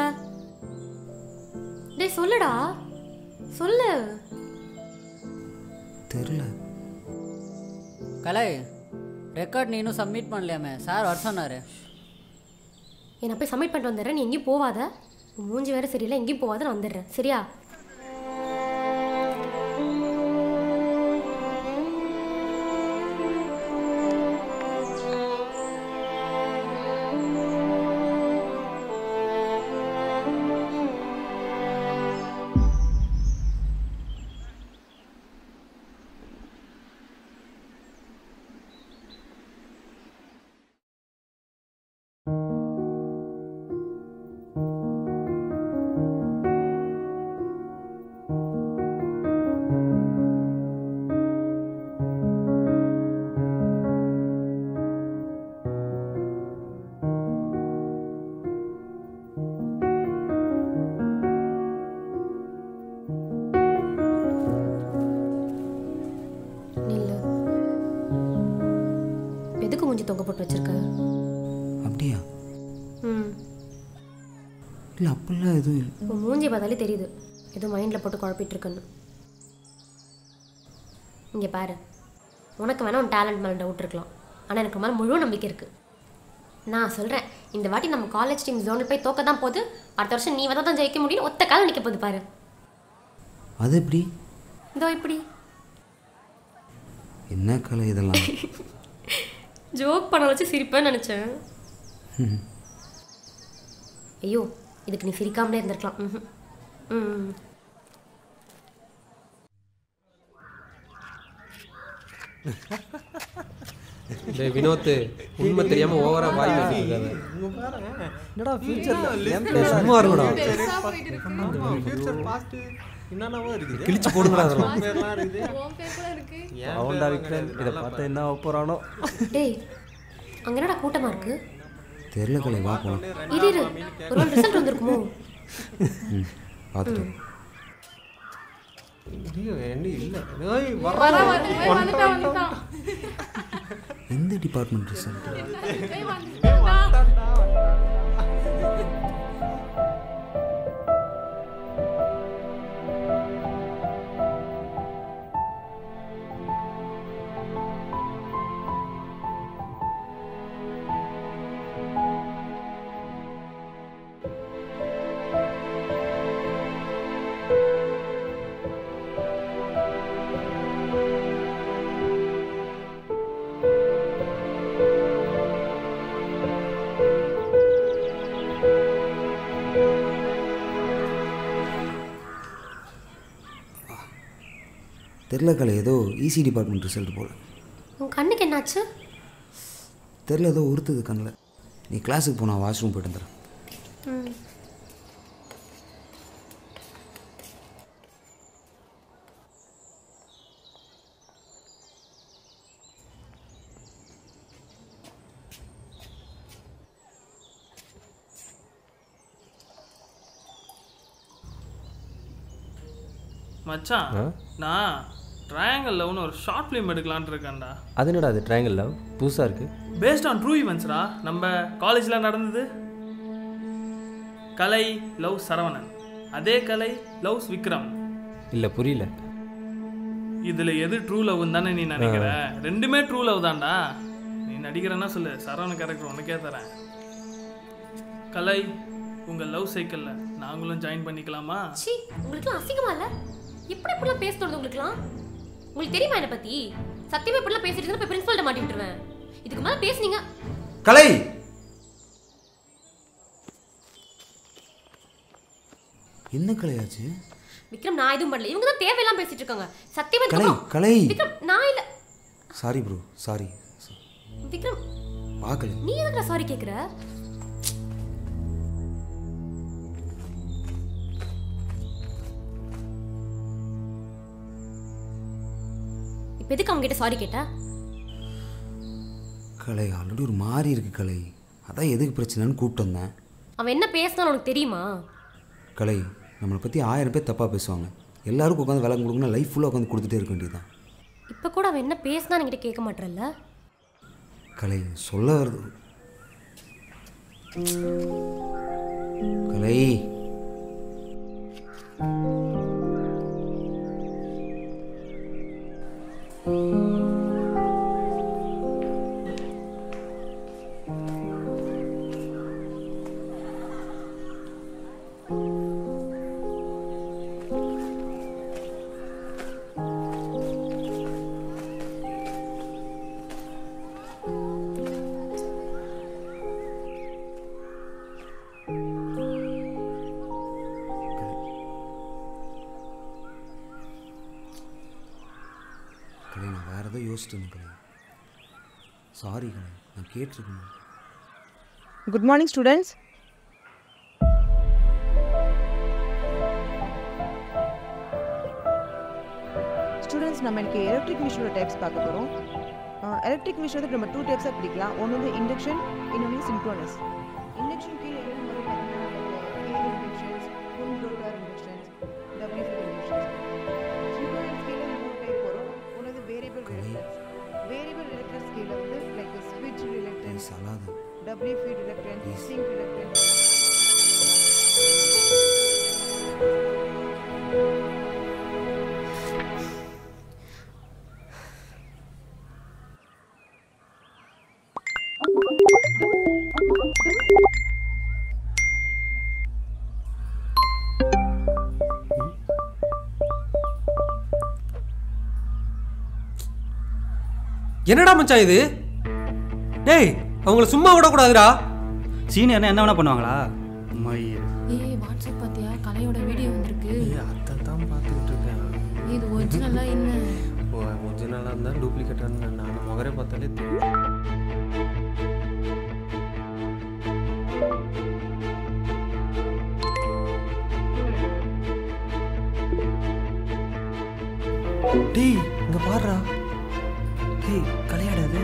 டேய் சொல்லுடா, சொல்லு. தெரியல. கலை, ரெக்கார்ட் நீ இன்னும் சப்மிட் பண்ணலையாமே, சார் வர சொன்னார். நான் போய் சப்மிட் பண்ணிட்டு வந்துடுறேன், நீ எங்கேயும் போவாத. மூஞ்சி வேறு சரியில்லை, எங்கேயும் போவாத, நான் வந்துடுறேன். சரியா? தொங்க போட்டு வச்சிருக்க? அப்படியா? இல்லை அப்படிலாம் எதுவும் இல்லை. உன் மூஞ்சி பார்த்தாலே தெரியுது ஏதோ மைண்டில் போட்டு குழப்பிட்டு இருக்குன்னு. இங்கே பாரு, உனக்கு வேணால் உன் டேலண்ட் மேலே டவுட் இருக்கலாம், ஆனால் எனக்கு மேலே முழு நம்பிக்கை இருக்குது. நான் சொல்கிறேன், இந்த வாட்டி நம்ம காலேஜ் டீம் ஜோனில் போய் தோக்க தான் போகுது. அடுத்த வருஷம் நீ வந்தால் தான் ஜெயிக்க முடியும். ஒத்த காலம் நிற்க போகுது பாரு. அது எப்படி? இதோ இப்படி. என்ன கலை இதெல்லாம்? ஜோக் பண்ண வச்சு சிரிப்பேன்னு நினச்சேன். ஐயோ, இதுக்கு நீ சிரிக்காமலே இருந்திருக்கலாம். டேய் வினோத், உண்மை தெரியாம ஓவரா வாய் பேசிட்டு இருக்காத. என்னடா ஃபியூச்சர்ல சும்மா இருங்கடா. ஃபியூச்சர் பாஸ்ட் என்னென்னவோ இருக்குது. கிழிச்சு போடுங்கடா அதெல்லாம். உன் பேர்லாம் இருக்குது. உன் பேர் கூட இருக்கு. அவன்டா விக்ரன். இதை பார்த்தா என்ன போகிறானோ. டேய் அங்கே என்னடா கூட்டமாக இருக்கு? தெரியல கலை, வா போகலாம். இரு ஒரு ரிசல்ட் வந்திருக்குமோ? பார்த்துட்டு என்ன இல்லை எந்த டிபார்ட்மெண்ட் ரிசல்ட்? தெரில கலை, ஏதோ ஈசி டிபார்ட்மெண்ட் ரிசல்ட் போல. உன் கண்ணுக்கு என்னாச்சு? தெரில, ஏதோ உறுத்துது கண்ணில். நீ கிளாஸுக்கு போனால் வாஷ்ரூம் போய்ட்டு வந்துடுறேன். மச்சான், நான் ட்ரையாங்கிள் லவ்னு ஒரு ஷார்ட் ஃபிலிம் எடுக்கலான்னு இருக்கேன்டா. அது என்னடா அது ட்ரையாங்கிள் லவ்? புதுசாக இருக்குது. பேஸ்ட் ஆன் ட்ரூ ஈவெண்ட்ஸ்டா. நம்ம காலேஜில் நடந்தது. கலை லவ் சரவணன், அதே கலை லவ்ஸ் விக்ரம். இல்லை புரியல. இதில் எது ட்ரூ லவ்னு தானே நீ நினைக்கிற? ரெண்டுமே ட்ரூ லவ் தான்டா. நீ நடிக்கிறேன்னா சொல்லு, சரவணன் கேரக்டர் உனக்கே தரேன். கலை, உங்கள் லவ் சைக்கிளில் நாங்களும் ஜாயின் பண்ணிக்கலாமா? சி, உங்களுக்குலாம் அசிங்கமா இல்லை? எப்படி இப்படிலாம் பேச தோணுது உங்களுக்குலாம்? உங்களுக்கு தெரியுமா என்னை பற்றி? சத்தியமாக இப்படிலாம் பேசிட்டு இருந்தால் போய் பிரின்சிபல்கிட்ட மாட்டி விட்டுருவேன். இதுக்கு மேலே பேசுனீங்க. கலை, என்ன கலையாச்சு? விக்ரம், நான் எதுவும் பண்ணல. இவங்க தான் தேவையெல்லாம் பேசிட்டு இருக்காங்க. சத்தியமா கலை, கலை. விக்ரம், நான் இல்லை. Sorry bro, sorry. விக்ரம், பார்க்கல. நீ எதுக்குடா சாரி கேட்குற? இப்போ எதுக்கு அவங்க கிட்ட சாரி கேட்டா? கலை, ஆல்ரெடி ஒரு மாதிரி இருக்கு கலை. அதான் எதுக்கு பிரச்சனைன்னு கூப்பிட்டு வந்தேன். அவன் என்ன பேசினாலும் உனக்கு தெரியுமா? கலை, நம்மளை பற்றி 1000 பேர் தப்பாக பேசுவாங்க. எல்லாருக்கும் உட்காந்து விளங்க கொடுக்கணும், லைஃப் ஃபுல்லாக உட்காந்து கொடுத்துட்டே இருக்க வேண்டியதுதான். இப்போ கூட அவன் என்ன பேசினா என்கிட்ட கேட்க மாட்டேறல. கலை, சொல்ல வருது. கலை, நான் வேறு எதோ யோசிச்சுட்டு கலை. சாரி கலை, நான் கேட்டிருக்கேன். Good morning students. ஸ்டூடெண்ட்ஸ், நம்ம இன்னைக்கு எலக்ட்ரிக் மிஷினோட டைப்ஸ் பார்க்க போகிறோம். எலக்ட்ரிக் மிஷின் வந்து நம்ம 2 டைப்ஸாக பிடிக்கலாம். ஒன்று வந்து இண்டக்ஷன், இன்னொன்று சிங்க்ரோனஸ். இண்டக்ஷன் கீழே என்ன வரும் பார்த்தீங்கன்னா air inductions, full rotor inductions, W field inductions. Synchronous கீழே 3 டைப் வரும். ஒன்று வந்து வேரியபிள் ரிலக்டன்ஸ். வேரியபிள் ரிலக்டன்ஸ் கீழே வந்து லைக் ஸ்விட்ச் reluctance, W field reluctance, sync reluctance. என்னடா மச்சான் இது? டேய், அவங்கள சும்மா விடக்கூடாதுடா. சீனியர்னா என்ன வேணா பண்ணுவாங்களா? ஏய், வாட்ஸ்அப் பார்த்தியா? கலையோட வீடியோ வந்திருக்கு. அதை தான் பார்த்துக்கிட்டு இருக்கேன். இது ஒரிஜினலா என்ன? ஒரிஜினலாக இருந்தால் டூப்ளிகேட்டாக நான் முகரே பார்த்தாலே தெரியும். டேய் இங்கே பாடுறா. டேய் கலையாடாது.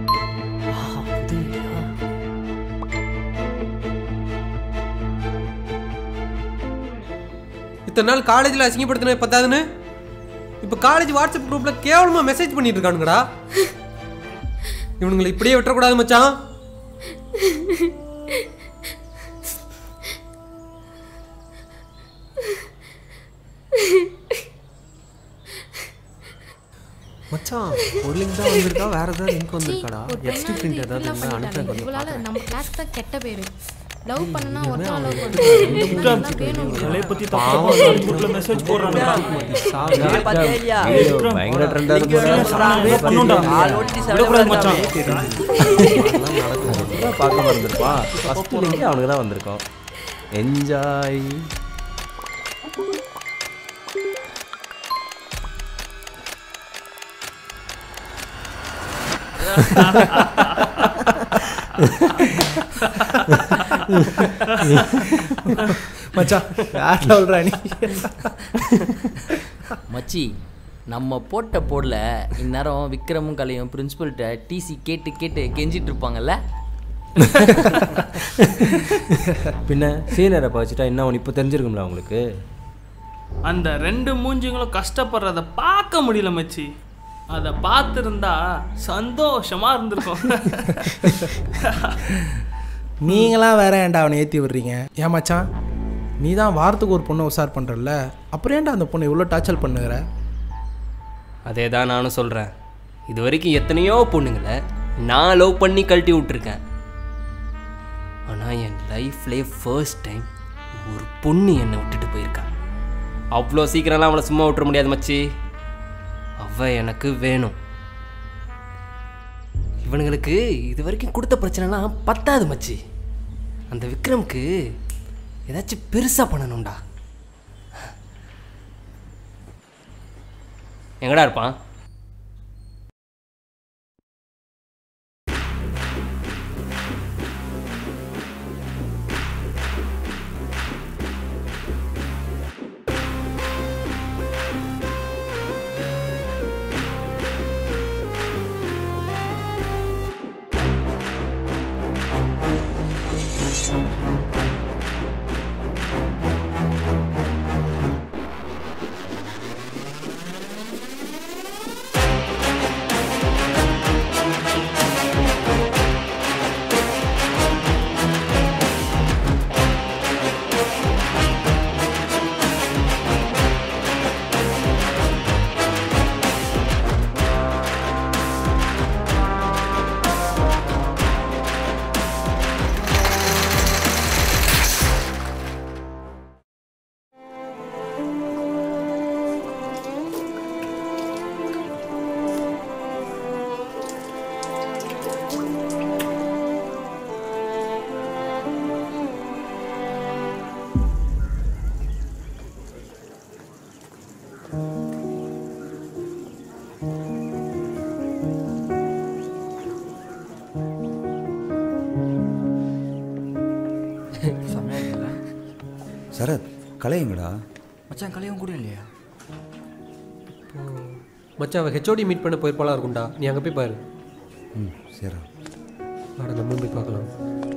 இத்தனை நாள் காலேஜில் அசிங்கப்படுத்தின பத்தாதுன்னு இப்போ காலேஜ் வாட்ஸ்அப் குரூப்பில் கேவலமாக மெசேஜ் பண்ணிட்டு இருக்கானுங்கடா. இவனுங்களை இப்படியே விட்டுறக்கூடாது மச்சான். மச்சான் ஒரு லிங்க் தான் வந்திருக்கா, வேற ஏதாவது லிங்க் வந்திருக்காடா? எக்ஸ்ட்ரா பிரிண்ட் ஏதாவது இருந்தா அனுப்புங்க. இவளால நம்ம கிளாஸ் தான் கெட்ட பேரு. லவ் பண்ணனா ஒருத்தர லவ் பண்ணுங்க. கலை பத்தி தப்பா குரூப்ல மெசேஜ் போடுறாங்கடா. சாவு பாத்தியா? பயங்கர ட்ரெண்டா இருக்கு. பண்ணுடா. விடக்கூடாது மச்சான். பார்க்க மறந்துருப்பா. ஃபர்ஸ்ட் லிங்க் அவனுக்கு தான் வந்திருக்கோம். என்ஜாய். மச்சான் யார் சொல்கிறா நீ? மச்சி நம்ம போட்ட போடல இந்நேரம் விக்ரமும் கலையும் பிரின்சிபல்கிட்ட டிசி கேட்டு கேட்டு கெஞ்சிட்டு இருப்பாங்கல்ல. பின்ன சீனியரை வச்சுட்டா என்ன இப்போ தெரிஞ்சிருக்கும்ல உங்களுக்கு. அந்த ரெண்டு மூஞ்சிங்களும் கஷ்டப்படுறத பார்க்க முடியல மச்சி. அதை பார்த்துருந்தா சந்தோஷமா இருந்திருக்கும். நீங்களாம் வேற ஏன்டா அவனை ஏற்றி விடுறீங்க? ஏன் மச்சான் நீ தான் வாரத்துக்கு ஒரு பொண்ணை உசார் பண்ணுறல்ல, அப்புறம் ஏன்டா அந்த பொண்ணை இவ்வளோ டார்ச்சர் பண்ணுகிற? அதே தான் நானும் சொல்கிறேன். இது வரைக்கும் எத்தனையோ பொண்ணுங்களை நான் லவ் பண்ணி கழட்டி விட்டுருக்கேன். ஆனால் என் லைஃப்லேயே ஃபர்ஸ்ட் டைம் ஒரு பொண்ணு என்னை விட்டுட்டு போயிருக்கா. அவ்வளோ சீக்கிரம்லாம் அவளை சும்மா விட்டுற முடியாது மச்சி. அவள் எனக்கு வேணும். இவனுங்களுக்கு இது வரைக்கும் கொடுத்த பிரச்சனைலாம் பத்தாது மச்சி. அந்த விக்ரம்க்கு ஏதாச்சும் பெருசாக பண்ணணும்டா. எங்கடா இருப்பான்? சரத் கலையுங்கடா. மச்சான் கலையும் கூட இல்லையா? மச்சான் அவன் ஹெச்ஓடி மீட் பண்ண போயிருப்பாளா இருக்கும்டா. நீ அங்கே போய் பாரு. ம் சரி. வாடா நம்ம போய் பார்க்கலாம்.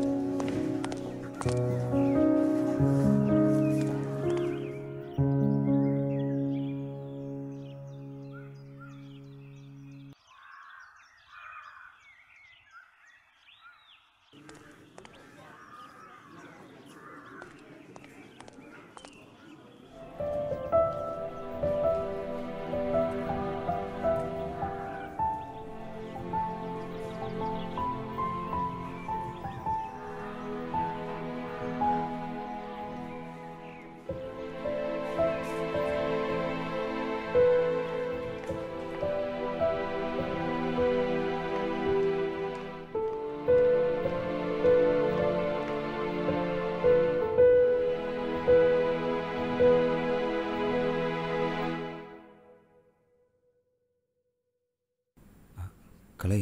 கலை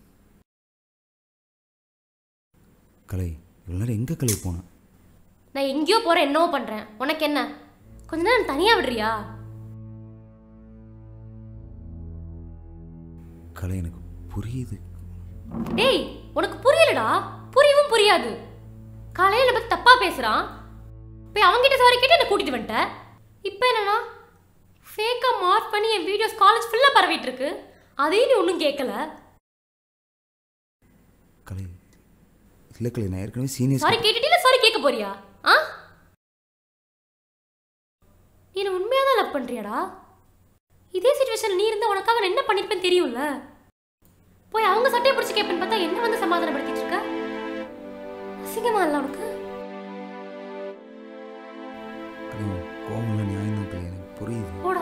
கலை இவ்வளோ நேரம் எங்கே கலை போனேன்? நான் எங்கேயோ போகிறேன், என்னவோ பண்ணுறேன். உனக்கு என்ன? கொஞ்ச நேரம் தனியாக விடுறியா? கலை எனக்கு புரியுது. டேய் உனக்கு புரியலடா, புரியவும் புரியாது. காலையில பத்தி தப்பா பேசுறான், போய் அவங்கிட்ட சாரி கேட்டு என்ன கூட்டிட்டு வந்துட்ட. இப்போ என்னன்னா ஃபேக்கா மார்க் பண்ணி என் வீடியோஸ் காலேஜ் ஃபுல்லா பரவிட்டு இருக்கு, அதையும் நீ ஒன்றும் கேட்கல. கலை இல்லை கலை, நான் ஏற்கனவே சீனியர். சாரி கேட்டுட்டு சாரி கேட்க போறியா? ஆ நீ என்ன உண்மையாக தான் லவ் பண்ணுறியாடா? இதே சிச்சுவேஷன் நீ இருந்தால் உனக்காக நான் என்ன பண்ணியிருப்பேன்னு தெரியும்ல. போய் அவங்க சட்டையை பிடிச்சி கேட்பேன்னு பார்த்தா என்ன வந்து சமாதானப்படுத்திட்டு இருக்க? அசிங்கமா இல்லை உனக்கு? கோமல நியாயம் தான் கலை, எனக்கு புரியுது. போடா.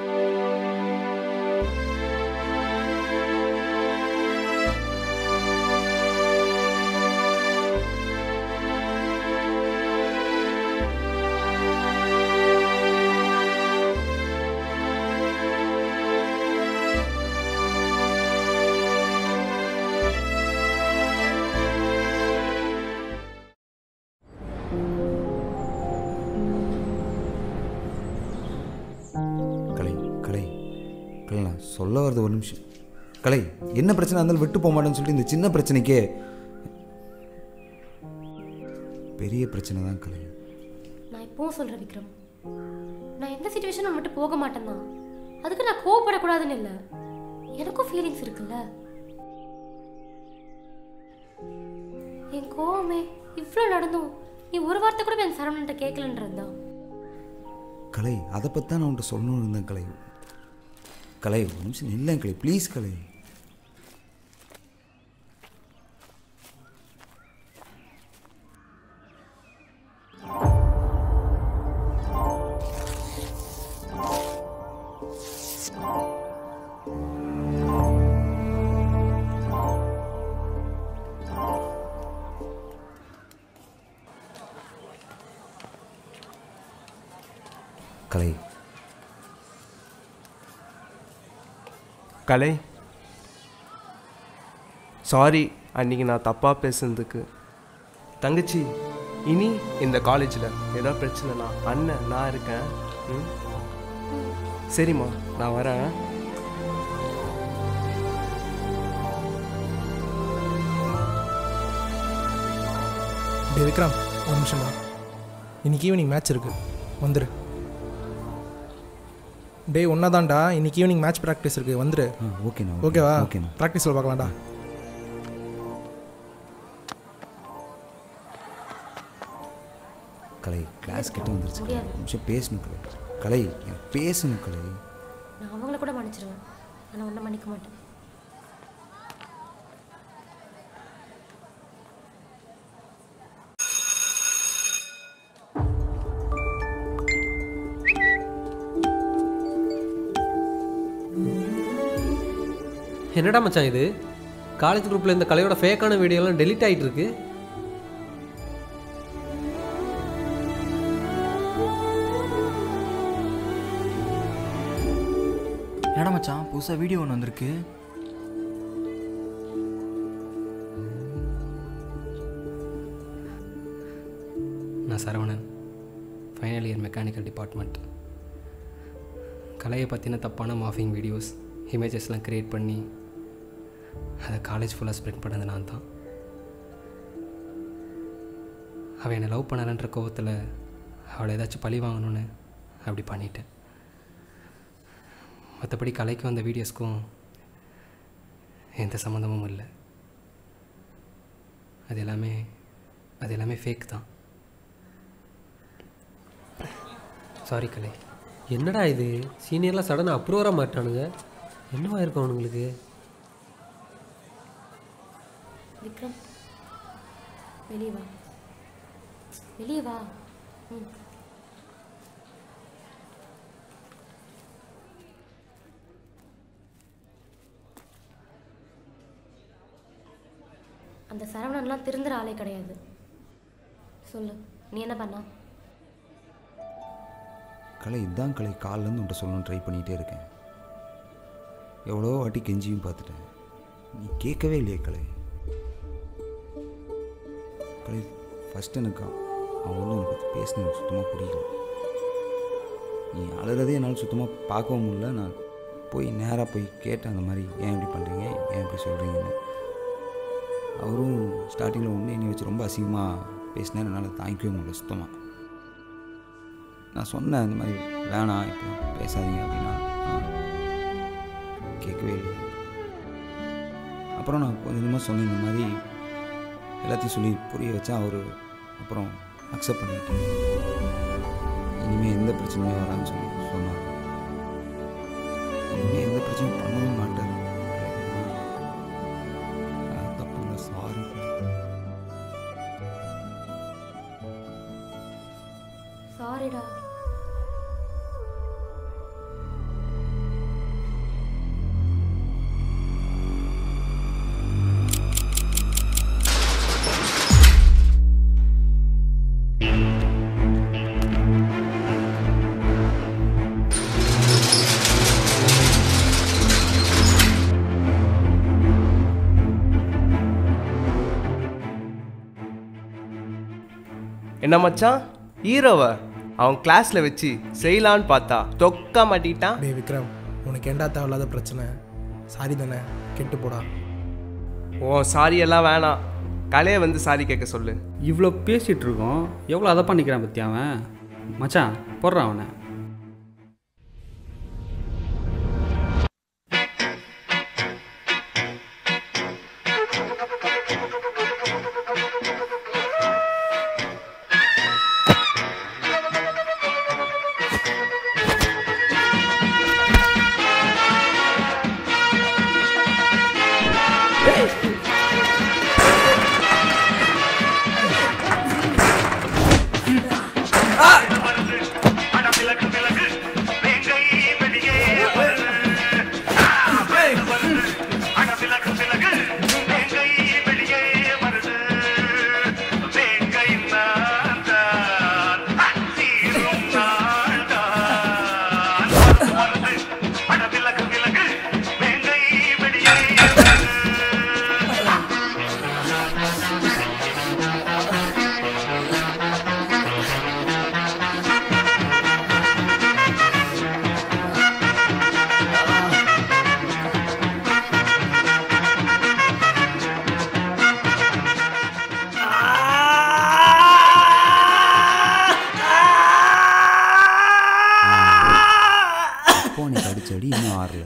சொல்ல வருது ஒரு நிமிஷம். கலை என்ன பிரச்சனை இருந்தாலும் விட்டு போக மாட்டேன்னு சொல்லிட்டு இந்த சின்ன பிரச்சனைக்கே பெரிய பிரச்சனை தான் கலை. நான் இப்போவும் சொல்கிறேன் விக்ரம், நான் எந்த சிச்சுவேஷனும் விட்டு போக மாட்டேன் தான். அதுக்கு நான் கோவப்படக்கூடாதுன்னு இல்லை, எனக்கும் ஃபீலிங்ஸ் இருக்குல்ல. என் கோவமே இவ்வளோ நடந்தும் நீ ஒரு வார்த்தை கூட என் சரவணன்ட்ட கேட்கலன்றது தான். கலை அதை பற்றி தான் நான் உன்ட்ட சொல்லணும்னு இருந்தேன். கலை கலை ஒரு நிமிஷம் இல்லை கலை, please Kalai. Kalai Kalai sorry அன்றைக்கி நான் தப்பாக பேசுனதுக்கு. தங்கச்சி இனி இந்த காலேஜில் ஏதோ பிரச்சனைனா அண்ணன் நான் இருக்கேன். சரிம்மா நான் வரேன். டே விக்ரம் ஒரு நிமிஷம் தான், இன்னைக்கு ஈவினிங் மேட்ச் இருக்குது, வந்துரு. டே ஒன்னாதான்டா, இன்னைக்கு ஈவினிங் மேட்ச் ப்ராக்டிஸ் இருக்குது, வந்துரு. ஓகேண்ணா. ஓகேவா? ஓகேண்ணா. ப்ராக்டிஸில் பார்க்கலாம்டா. கலை கிளாஸ் கிட்ட வந்துருச்சு, நிமிஷம் பேசணும் கலை. கலை பேசணும் கலை. நான் அவங்கள கூட மன்னிச்சிருவேன், ஆனால் ஒன்றும் மன்னிக்க மாட்டேன். என்னடா மச்சான் இது, காலேஜ் குரூப்பில் இந்த கலையோட ஃபேக்கான வீடியோலாம் டெலீட் ஆகிட்டு இருக்கு. என்னடா மச்சான் புதுசாக வீடியோ ஒன்று வந்திருக்கு. நான் Saravanan, final year mechanical department. கலையை பற்றின தப்பான மார்ஃபிங் வீடியோஸ் இமேஜஸ்லாம் க்ரியேட் பண்ணி அதை காலேஜ் ஃபுல்லாக ஸ்ப்ரெட் பண்ணது நான் தான். அவள் என்னை லவ் பண்ணலன்ற கோவத்தில் அவளை ஏதாச்சும் பழி வாங்கணுன்னு அப்படி பண்ணிட்டேன். மற்றபடி கலைக்கும் அந்த வீடியோஸ்க்கும் எந்த சம்மந்தமும் இல்லை. அது எல்லாமே ஃபேக் தான். சாரி கலை. என்னடா இது, சீனியர்லாம் சடனாக அப்ரூவராக மாட்டானுங்க, என்னவா இருக்கும் அவனுங்களுக்கு? விக்ரம் வெளியே வா, வெளியே வா. அந்த சரவணன்லாம் திருந்துற ஆளே கிடையாது. சொல்லு, நீ என்ன பண்ணா? கலை இதுதான் கலை, காலிலேருந்து உன்ட்ட சொல்லணும்னு ட்ரை பண்ணிகிட்டே இருக்கேன். எவ்வளோ வாட்டி கெஞ்சியும் பார்த்துட்டேன், நீ கேட்கவே இல்லையே கலை. கலை ஃபஸ்ட் எனக்கு அவன் ஒன்றும் என்னை பற்றி பேசின எனக்கு சுத்தமாக புரியல. நீ அழுறதே என்னால் சுத்தமாக பார்க்கவும் முடியல. நான் போய் நேராக போய் கேட்டேன் அந்த மாதிரி ஏன் இப்படி பண்ணுறீங்க, ஏன் இப்படி சொல்கிறீங்கன்னு. அவரும் ஸ்டார்டிங்கில் ஒன்று என்னை வச்சு ரொம்ப அசிங்கமாக பேசினேன். என்னால் தாங்கிக்கவே முடியல சுத்தமாக. நான் சொன்னேன் இந்த மாதிரி வேணாம் இப்போ பேசாதீங்க அப்படின்னா கேட்கவே இல்லை. அப்புறம் நான் கொஞ்சமாக சொன்னேன் இந்த மாதிரி எல்லாத்தையும் சொல்லி புரிய வச்சா அவர் அப்புறம் அக்செப்ட் பண்ணிட்டு இனிமேல் எந்த பிரச்சனையும் வரான்னு சொல்லி சொன்னார். இனிமேல் எந்த பிரச்சனையும் பண்ணவும் மாட்டேன். தப்பு இல்லை, சாரி. சாரிடா. என்ன மச்சான், ஹீரோவை அவன் கிளாஸில் வச்சு செய்யலான்னு பார்த்தா தொக்க மாட்டிட்டான். டே விக்ரம், உனக்கு ஏண்டா தேவையில்லாத பிரச்சனை? சாரி தானே, கெட்டு போடா. ஓ சாரி எல்லாம் வேணாம், கலையை வந்து சாரி கேட்க சொல்லு. இவ்வளோ பேசிகிட்டு இருக்கோம், எவ்வளோ அதை பண்ணிக்கிறான் பற்றி அவன். மச்சான் போடுறான் அவனை. அடிச்சடி இன்னும் ஆறல.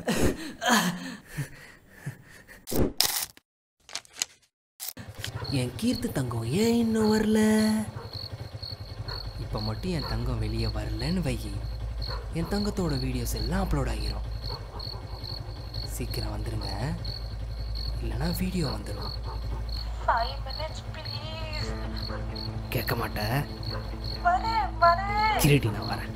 என் கீர்த்தி தங்கம் ஏன் இன்னும் வரல? இப்போ மட்டும் என் தங்கம் வெளியே வரலன்னு வை, என் தங்கத்தோட வீடியோஸ் எல்லாம் அப்லோட் ஆகிரும். சீக்கிரம் வந்துடுங்க, இல்லைனா வீடியோ வந்துடும். 5 minutes please. கேட்க மாட்டேன். வரேன். கிரீட்டி, நான் வரேன்.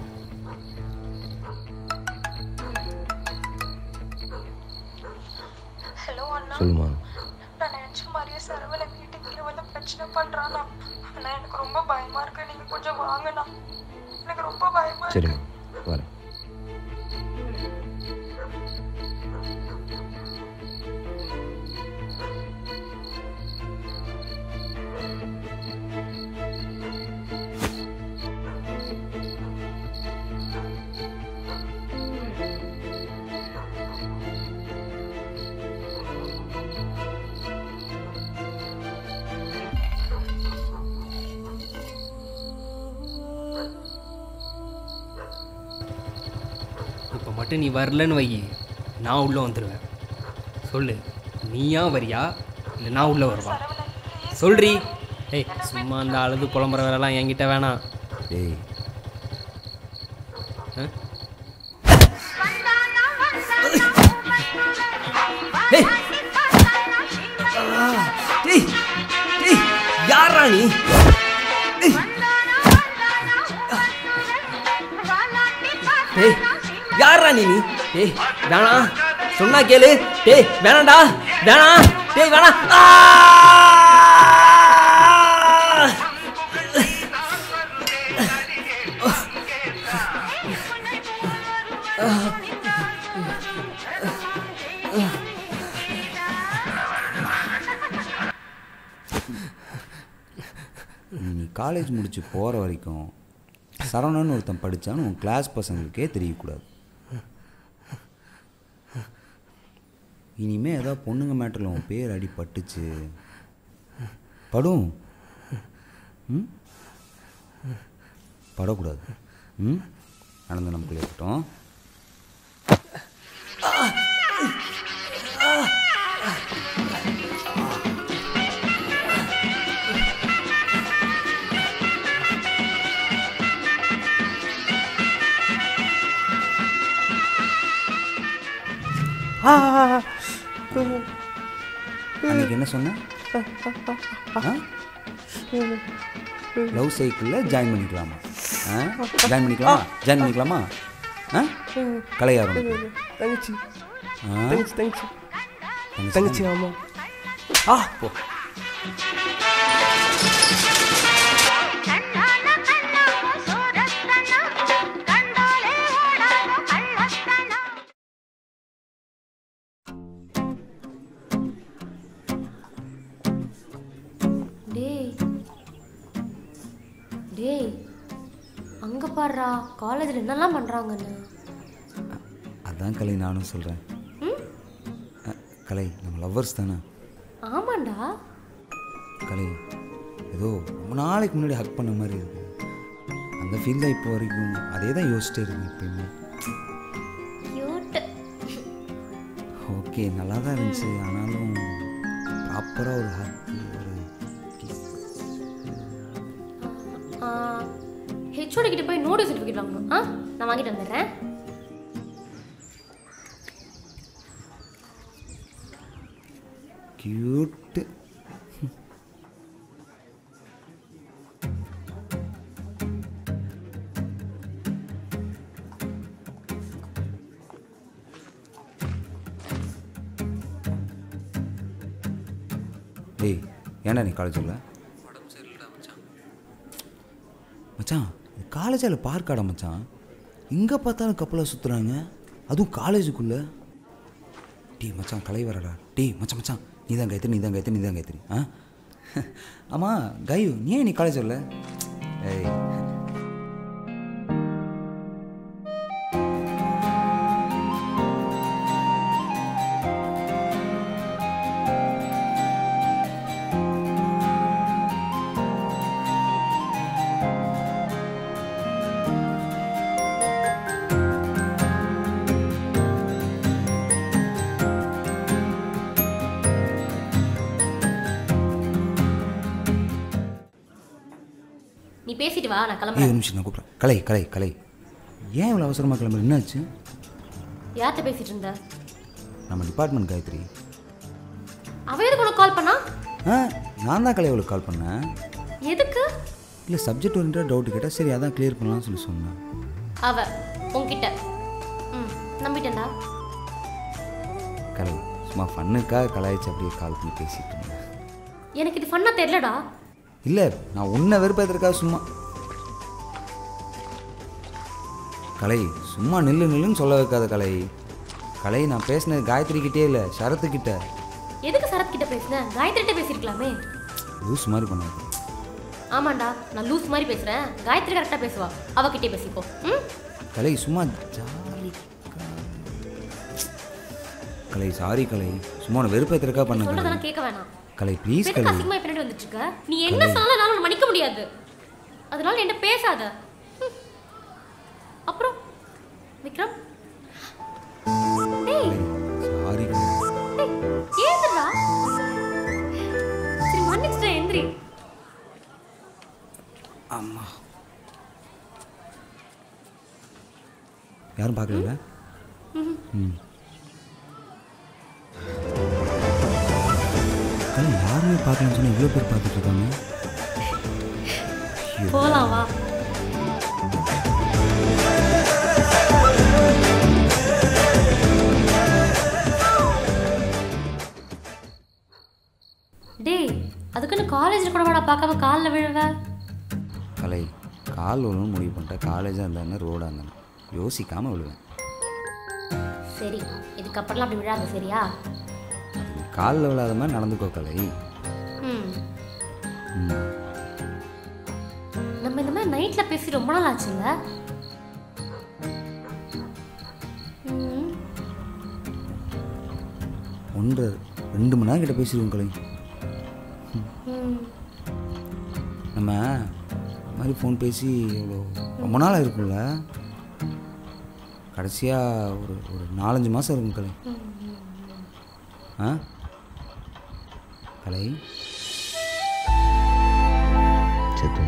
ஹலோ அண்ணா. சொல்லுமா. நான் நினச்ச மாதிரியே சரவலை வீட்டுக்கு வந்து பிரச்சனை பண்ணுறானா. ஆனால் எனக்கு ரொம்ப பயமாக இருக்கு. நீங்கள் கொஞ்சம் வாங்கண்ணா, எனக்கு ரொம்ப பயமாக இருக்கு. சரிம்மா, வரேன். இப்போ மட்டும் நீ வரலன்னு வை, நான் உள்ளே வந்துடுவேன். சொல்லு, நீயா வரியா இல்லை நான் உள்ளே வருவா? சொல்றி. ஏய், சும்மா அந்த அழுது புலம்புற வேலைலாம் என்கிட்ட வேணாம். டேய், யாரா நீ? யாரா நீ? ஏய் வேணாம், சொன்னா கேளு. டேய் வேணாம்டா, வேணாம். டேய் வேணாம். நீ காலேஜ் முடிச்சு போகிற வரைக்கும் சரவணன் ஒருத்தன் படித்தான்னு உன் கிளாஸ் பசங்களுக்கே தெரியக்கூடாது. இனிமேல் ஏதாவது பொண்ணுங்க மேட்டரில் உன் பேர் அடிபட்டுச்சு படும். ம் படக்கூடாது. ம் நடந்து நமக்குள்ளே இருக்கட்டும். அன்னைக்கு என்ன சொன்ன? லவ் சைக்கிளில் ஜாயின் பண்ணிக்கலாமா? ஜாயின் பண்ணிக்கலாமா? கலையாரும் தங்கச்சி தங்கச்சி ஆமாம். போ. டேய் அங்கே பாடுறா காலேஜில் என்னெல்லாம் பண்ணுறாங்கன்னு. அதான் கலை நானும் சொல்கிறேன். கலை நம்ம லவ்வர்ஸ் தானே? ஆமாண்டா. கலை ஏதோ ரொம்ப நாளைக்கு முன்னாடி ஹக் பண்ண மாதிரி இருக்கு. அந்த ஃபீல் தான் இப்போ வரைக்கும் அதே தான் யோசிச்சுட்டு இருக்கு எப்பயுமே. ஓகே நல்லா தான் இருந்துச்சு. ஆனாலும் ப்ராப்பராக ஒரு ஹக் ஒரு ஹெச்ஓடி கிட்ட போய் நோட்டீஸ் சர்டிஃபிகேட் வாங்கணும். நான் வாங்கிட்டு வந்துடுறேன். கியூட்டு. டேய் ஏன்னா நீ காலேஜ் இல்லை மச்சான்? காலேஜில் பார்க்காடா மச்சான்? எங்கே பார்த்தாலும் கப்பலாக சுற்றுறாங்க, அதுவும் காலேஜுக்குள்ளே. டீ மச்சான் கலை வரடா. டீ மச்சான் நீ தான் கைத்திரி. ஆமாம் கயு நீ ஏன் நீ காலேஜ் வரல? ஏய் நீ பேசிட்டு வா, நான் ஒரு கிளம்புறேன். நிமிஷம் நான் கூப்பிட்றேன். கலை ஏன் இவ்வளோ அவசரமாக கிளம்புற? என்னாச்சு? யார்கிட்ட பேசிட்டு இருந்த? நம்ம டிபார்ட்மெண்ட் காயத்ரி. அவ எதுக்கு உனக்கு கால் பண்ணா? நான் தான் கலை அவளுக்கு கால் பண்ணேன். எதுக்கு? இல்லை சப்ஜெக்ட் ஓரியன்டாக டவுட் கேட்டால் சரி அதான் கிளியர் பண்ணலாம்னு சொல்லி சொன்னேன். அவ உன்கிட்ட நம்பிட்டேன்டா. கலை சும்மா ஃபன்னுக்காக கலாய்ச்சி அப்படியே கால் பண்ணி பேசிட்டு இருந்தேன். எனக்கு இது ஃபன்னா தெரியலடா. இல்லை நான் உன்னை வெறுப்பதற்காக சும்மா. கலை சும்மா நில்லுன்னு சொல்ல வைக்காத கலை நான் பேசினது காயத்ரி கிட்டே இல்லை சரத்துக்கிட்ட. எதுக்கு சரத் கிட்ட பேசுன? காயத்ரிட்ட பேசிருக்கலாமே. லூஸ் மாதிரி பண்ணாது. ஆமாண்டா நான் லூஸ் மாதிரி பேசுறேன். காயத்ரி கரெக்டாக பேசுவா, அவகிட்டே பேசிக்கோ. கலை சும்மா ஜாலி. கலை சாரி கலை சும்மா உன்னை வெறுப்பதற்காக பண்ண. சொல்றதெல்லாம் கேட்க வேணாம். கலை ப்ளீஸ் கலை. அசிங்கமா பின்னாடி வந்துட்டு இருக்க. நீ என்ன சொன்னாலும் நான் மன்னிக்க முடியாது. அதனால என்ன பேசாத. அப்புறம் விக்ரம் டேய் சாரி டேய் ஏதுடா? சரி மன்னிச்சிட்டேன் எந்திரி. அம்மா யாரும் பார்க்கல. யாருமே பார்க்கலன்னு சொன்னா இவ்வளோ பேர் பார்த்துட்டு இருக்காங்க. போலாம் வா. டேய் அதுக்குன்னு காலேஜில் கூட வாடா பார்க்காம காலில் விழுவ. கலை கால் விழுன்னு முடிவு பண்ணிட்டேன். காலேஜாக இருந்தாங்க ரோடாக இருந்தாங்க யோசிக்காமல் விழுவேன். சரி இதுக்கப்புறம்லாம் அப்படி விழாது சரியா? காலில் விழாத மாதிரி நடந்துக்கோ கலை. நம்ம இந்த மாதிரி நைட்டில் பேசி ரொம்ப நாள் ஆச்சுல்ல? 1.5-2 மணி நேரம் கிட்ட பேசிடுவோம் கலை. நம்ம இந்த மாதிரி ஃபோன் பேசி எவ்வளோ ரொம்ப நாள் இருக்கும்ல, கடைசியாக ஒரு 4-5 மாதம் இருக்கும் கலை. ஆ கலை சரி.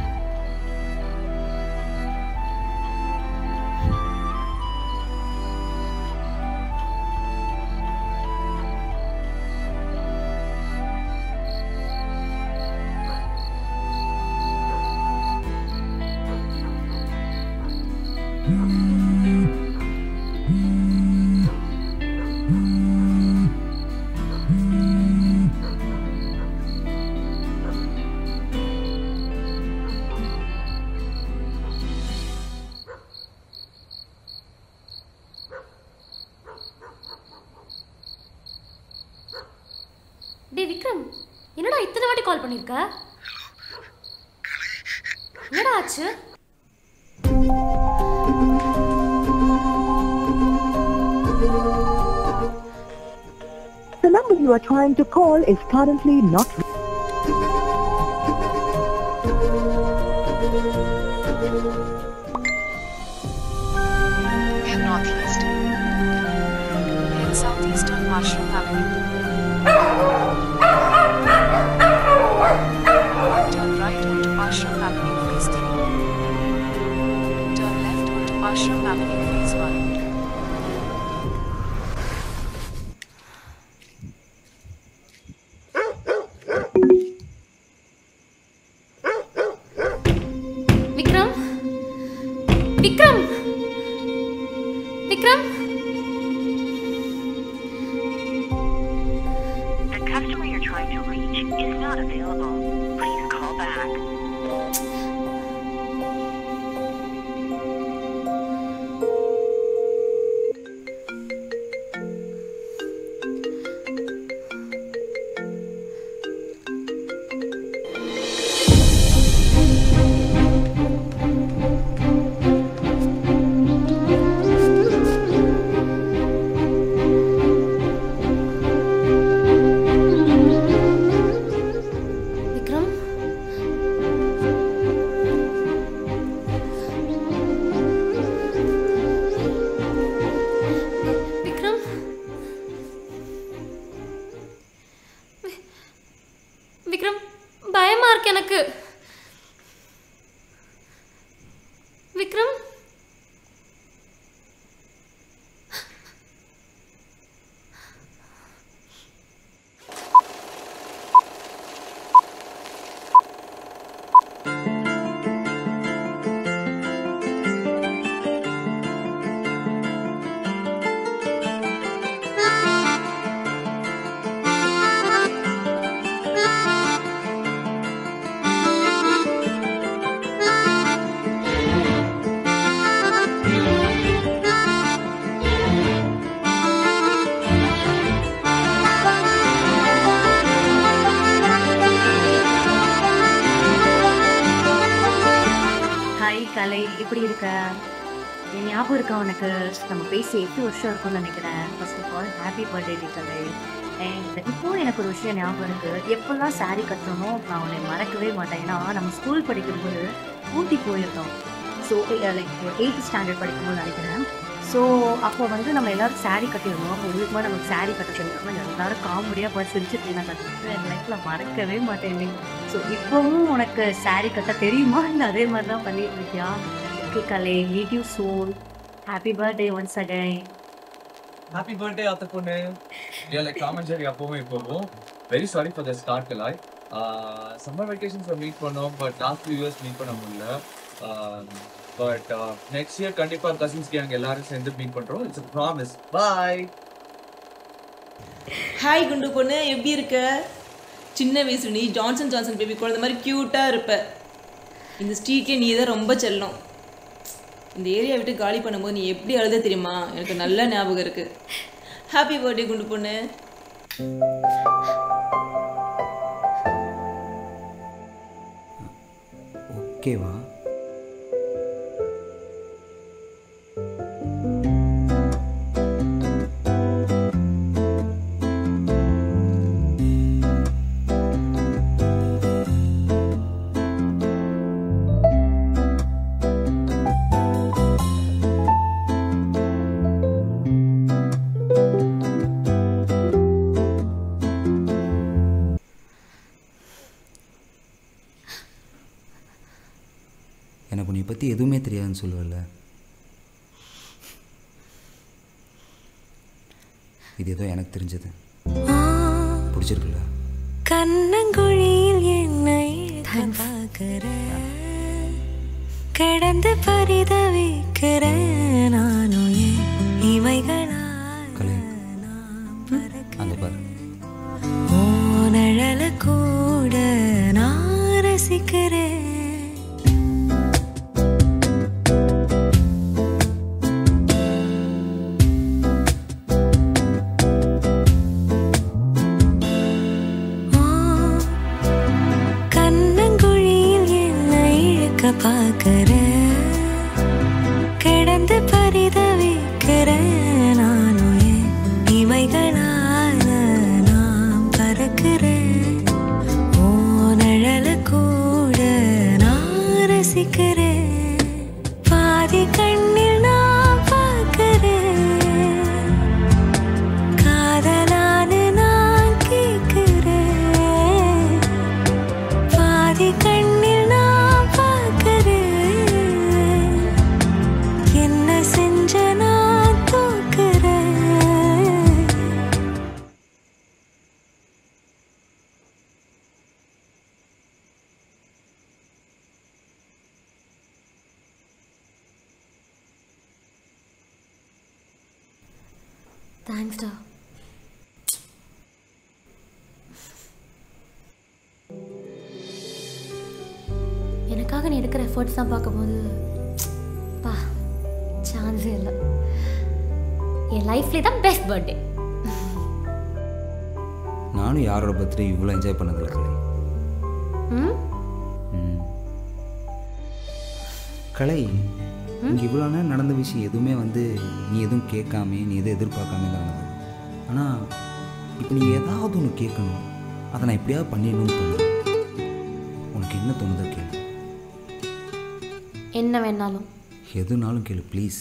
டே விக்ரம், என்னடா இத்தனை வாட்டி கால் பண்ணிருக்க? என்னடா ஆச்சு? The number you are trying to call is currently not. Head northeast. Head southeast on Mushroom Avenue. Turn right onto Mushroom Avenue Phase 3. Turn left onto Mushroom Avenue Phase 1. Vikram, Vikram, Vikram. The customer you're trying to reach is not available. Please call back. Vikram, Vikram, Vikram, பயமா இருக்கு எனக்கு. Vikram, hi கலை, எப்படி இருக்க? என் ஞாபகம் இருக்கா உனக்கு? நம்ம பேசி 8 வருஷம் இருக்கும்னு நினைக்கிறேன். First of all happy birthday டி கலை. அண்ட் இப்போ எனக்கு ஒரு விஷயம் ஞாபகம் இருக்குது. எப்போல்லாம் சாரீ கட்டணுமோ நான் உன்னை மறக்கவே மாட்டேன். ஏன்னா நம்ம ஸ்கூல் படிக்கும்போது ஊட்டி போயிருந்தோம். ஸோ லைக் 8th ஸ்டாண்டர்ட் படிக்கும்போது நினைக்கிறேன். ஸோ அப்போ வந்து நம்ம எல்லோரும் சாரீ கட்டியிருந்தோம். அப்போ உங்களுக்கு மாதிரி நமக்கு சாரீ கட்ட சொல்லியிருக்கோம். எல்லாரும் காமெடியாக பார்த்து சிரிச்சுட்டு நான் கட்டிட்டு என் லைஃப்பில் மறக்கவே மாட்டேன். ஸோ இப்போவும் உனக்கு சாரீ கட்ட தெரியுமா? இல்லை அதே மாதிரி தான் பண்ணிட்டு இருக்கியா? Okay Kalai, meet you soon. Happy birthday once again. Happy birthday அத்தை பொண்ணு. லைக் காமன் ஜெரி அப்பவும் இப்போவும் very sorry for the start கலாய். சம்மர் வெக்கேஷன்ஸில் மீட் பண்ணோம், பட் லாஸ்ட் 2 years மீட் பண்ண முடியல. பட் நெக்ஸ்ட் இயர் கண்டிப்பாக கசின்ஸ் கேங் எல்லாரும் சேர்ந்து மீட் பண்ணுறோம். It's a promise. Bye. Hi குண்டு பொண்ணு, எப்படி இருக்க? சின்ன வயசுல நீ ஜான்சன் ஜான்சன் பேபி குழந்தை மாதிரி க்யூட்டாக இருப்ப. இந்த ஸ்ட்ரீட்லேயே நீ தான் ரொம்ப செல்லம். இந்த ஏரியா விட்டு காலி பண்ணும்போது நீ எப்படி அழுத தெரியுமா? எனக்கு நல்ல ஞாபகம் இருக்கு. ஹாப்பி பர்த்டே குண்டு பொண்ணு. ஓகேவா? எனக்கு உன்னை பற்றி எதுவுமே தெரியாதுன்னு சொல்லுவல்ல, இது ஏதோ எனக்கு தெரிஞ்சது. பிடிச்சிருக்குல்ல? கண்ணங்குழியில் என்னை பார்க்கிற கடந்து பரிதவிக்கிற நானும் இவைகளா கலை அந்த பாரு, ஓனழல கூட நான் ரசிக்கிறேன். பார்க்கிற கிடந்து பரிதவிக்கிற நானும் இமைகளால நாம் பறக்கிறேன். ஓ நிழல கூட நான் ரசிக்கிறேன். பாதி கண்ணில் நான் பார்க்கிறேன், காதலான்னு நான் கேட்கிறேன். பாதி கண்ணில் தேங்க்ஸ்டா. எனக்காக நீ எடுக்கிற எஃபர்ட்ஸ் தான் பார்க்கும்போது பா சான்ஸே இல்லை. என் லைஃப்லேயே தான் பெஸ்ட் பர்த்டே. நானும் யாரோட பர்த்டே இவ்வளோ என்ஜாய் பண்ணதில்லை கலை. கலை, இங்கே இவ்வளோ நேரம் நடந்த விஷயம் எதுவுமே நீ எதுவும் கேட்காமே, நீ எதுவும் எதிர்பார்க்காம நடந்தது. ஆனால் இப்போ நீ ஏதாவது ஒன்று கேட்கணும், அதை நான் எப்படியாவது பண்ணிடணும்னு தோணுது. உனக்கு என்ன தோணுதோ கேளு. என்ன வேணாலும் எதுனாலும் கேளு ப்ளீஸ்.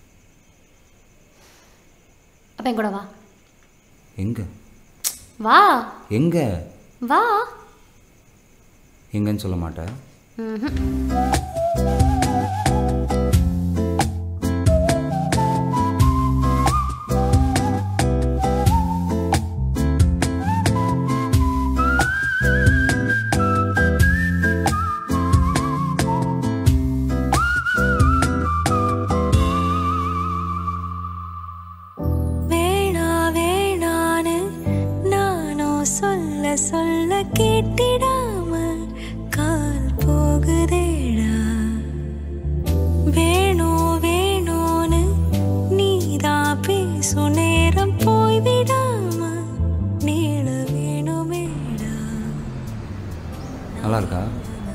அப்போ என் கூட வா. எங்க வா. எங்க வா. எங்கன்னு சொல்ல மாட்டேன். சொல்ல கேட்டிடாம கால் போகுதேடா. வேணும் வேணும்னு நீதான் பேசும் நேரம் போய்விடாம நீள வேணுமேடா. நல்லா இருக்கா?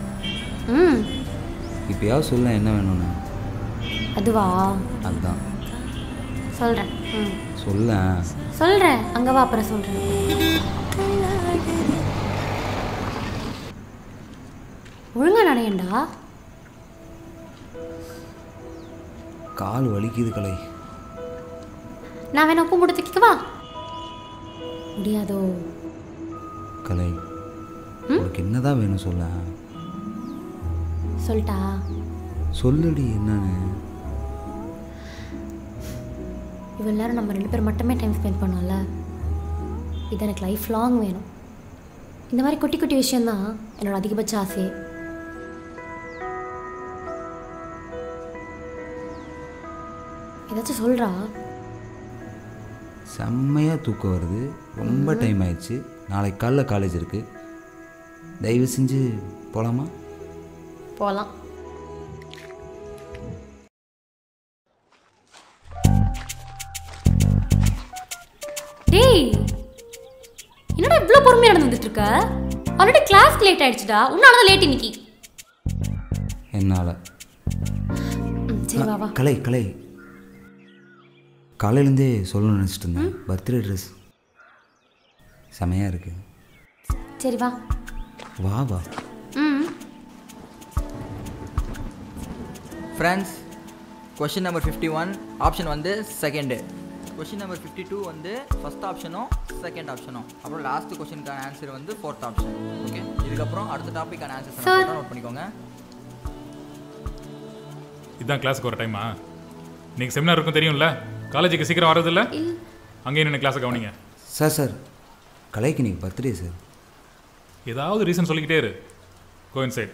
இப்பயாவது சொல்ல என்ன வேணும்னு. அதுவா? அதுதான் சொல்கிறேன். சொல்கிறேன். அங்கே வா, அப்புறம் சொல்கிறேன். ஒழுங்கா நடையண்டா. கால் வலிக்குது கலை. நான் வேணா உப்பு போட்டு தூக்கிக்கவா? முடியாதோ கலை? உனக்கு என்னதான் வேணும் சொல்ல. சொல்லிட்டா? சொல்லுடி என்னன்னு. இவ்வளோ நேரம் நம்ம 2 பேர் மட்டுமே டைம் ஸ்பெண்ட் பண்ணோம்ல, இது எனக்கு லைஃப் லாங் வேணும். இந்த மாதிரி குட்டி குட்டி விஷயந்தான் என்னோட அதிகபட்ச ஆசையே. ஏதாச்சும் சொல்கிறா? செம்மையாக தூக்கம் வருது, ரொம்ப டைம் ஆயிடுச்சு, நாளைக்கு காலைல காலேஜ் இருக்குது, தயவு செஞ்சு போகலாமா? போகலாம். டேய், என்னடா இவ்வளோ பொறுமையாக நடந்துட்டு இருக்க? ஆல்ரெடி கிளாஸ்க்கு லேட் ஆயிடுச்சுடா. உன்னால தான் லேட் இன்னைக்கு. என்னால். சரி வா வா. கலை கலை, காலையிலேருந்தே சொல்லணும்னு நினச்சிட்டு இருந்தேன். பர்த்டே ட்ரெஸ் செமையாக இருக்கு. சரி வா. வா வா. ஃப்ரெண்ட்ஸ், கொஷின் நம்பர் 51 ஆப்ஷன் வந்து செகண்டு, கொஷின் நம்பர் 52 வந்து ஃபஸ்ட் ஆப்ஷனும் செகண்ட் ஆப்ஷனும், அப்புறம் லாஸ்ட் கொஷினுக்கான ஆன்சர் வந்து ஃபோர்த் ஆப்ஷன். ஓகே, இதுக்கப்புறம் அடுத்த டாப்பிக்கான ஆன்சர் நோட் பண்ணிக்கோங்க. இதுதான் கிளாஸுக்கு வர டைமா? நீங்கள் செமினார் இருக்கும் தெரியும்ல, காலேஜுக்கு சீக்கிரம் வரதில்ல, அங்கேயும் என்ன கிளாஸை கவனிங்க. சார் கலைக்கு இன்னைக்கு பர்த்டே சார். ஏதாவது ரீசன் சொல்லிக்கிட்டே இரு. Go inside.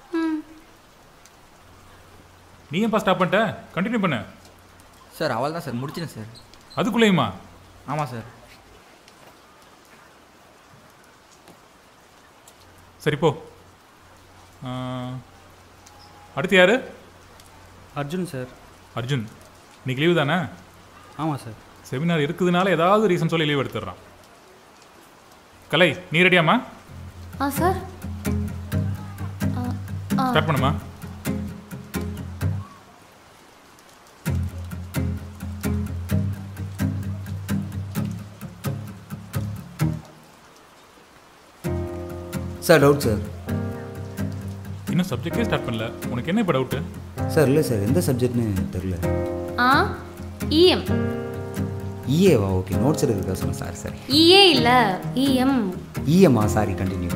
நீ ஏன்பா ஸ்டாப் பண்ணிட்ட? கண்டினியூ பண்ணு. சார் அவள் தான் சார் முடிச்சிட்டேன் சார். அதுக்குள்ளேயுமா? ஆமாம் சார். சரி போ. அடுத்து யார்? அர்ஜுன் சார். அர்ஜுன், இன்னைக்கு லீவு தானே? ஆமாம் சார். செமினார் இருக்குதுனால ஏதாவது ரீசன் சொல்லி லீவ் எடுத்துடுறான். கலை, நீ ரெடியாம்மா? சார் ஸ்டார்ட் பண்ணுமா? Sir doubt sir. இன்னும் சப்ஜெக்டே ஸ்டார்ட் பண்ணல, உனக்கு என்ன இப்போ டவுட்டு? சார் இல்லை சார், எந்த சப்ஜெக்ட்னு தெரில. இஎம். இஏவா? ஓகே, நோட்ஸ் எடுக்கிறதா சொன்னேன். Sorry sorry. இஏ இல்லை, இஎம். இஎம்மா? Sorry, continue.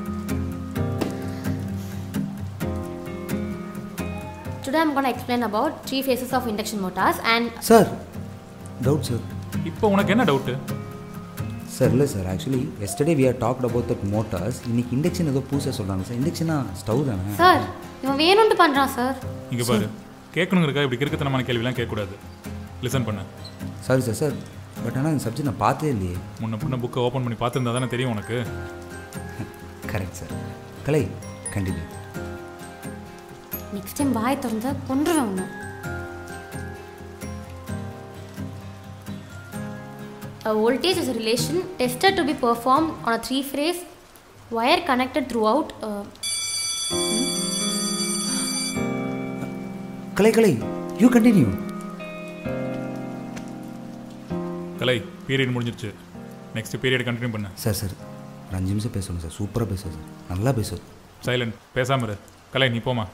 Today I'm going to explain about 3 phases of induction motors and sir doubt sir. இப்போ உனக்கு என்ன டவுட்டு? சார் இல்லை sir, actually yesterday we are talked about that motors. இன்னைக்கு induction ஏதோ புதுசாக சொல்கிறாங்க சார். இண்டக்ஷனா ஸ்டவ் தானே சார்? இவன் வேணும்னு பண்ணுறான் சார். இங்கே பாரு, கேட்கணுங்கிறக்கா இப்படி கிறுக்குத்தனமான கேள்விலாம் கேட்கக்கூடாது. லிசன் பண்ணு. Sorry sir. சார் பட் ஆனால் இந்த சப்ஜெக்ட் நான் பார்த்தே இல்லையே. முன்ன புக்கை ஓப்பன் பண்ணி பார்த்துருந்தா தானே தெரியும் உனக்கு. Correct sir. Kalai, continue. Next time பாய் திறந்த கொன்றுவேன் ஒன்று. A voltage is a relation tested to be performed on a 3-phase wire connected throughout. Kalai, you continue. Kalai, period முடிஞ்சிருச்சு. நெக்ஸ்ட் பீரியட் கண்டினியூ பண்ணு. சார் ஒரு 5 நிமிஷம் பேசணும் சார். சூப்பராக பேசுவோம் சார், நல்லா பேசுவோம். சைலண்ட், பேசாம இரு. கலை, நீ போமா.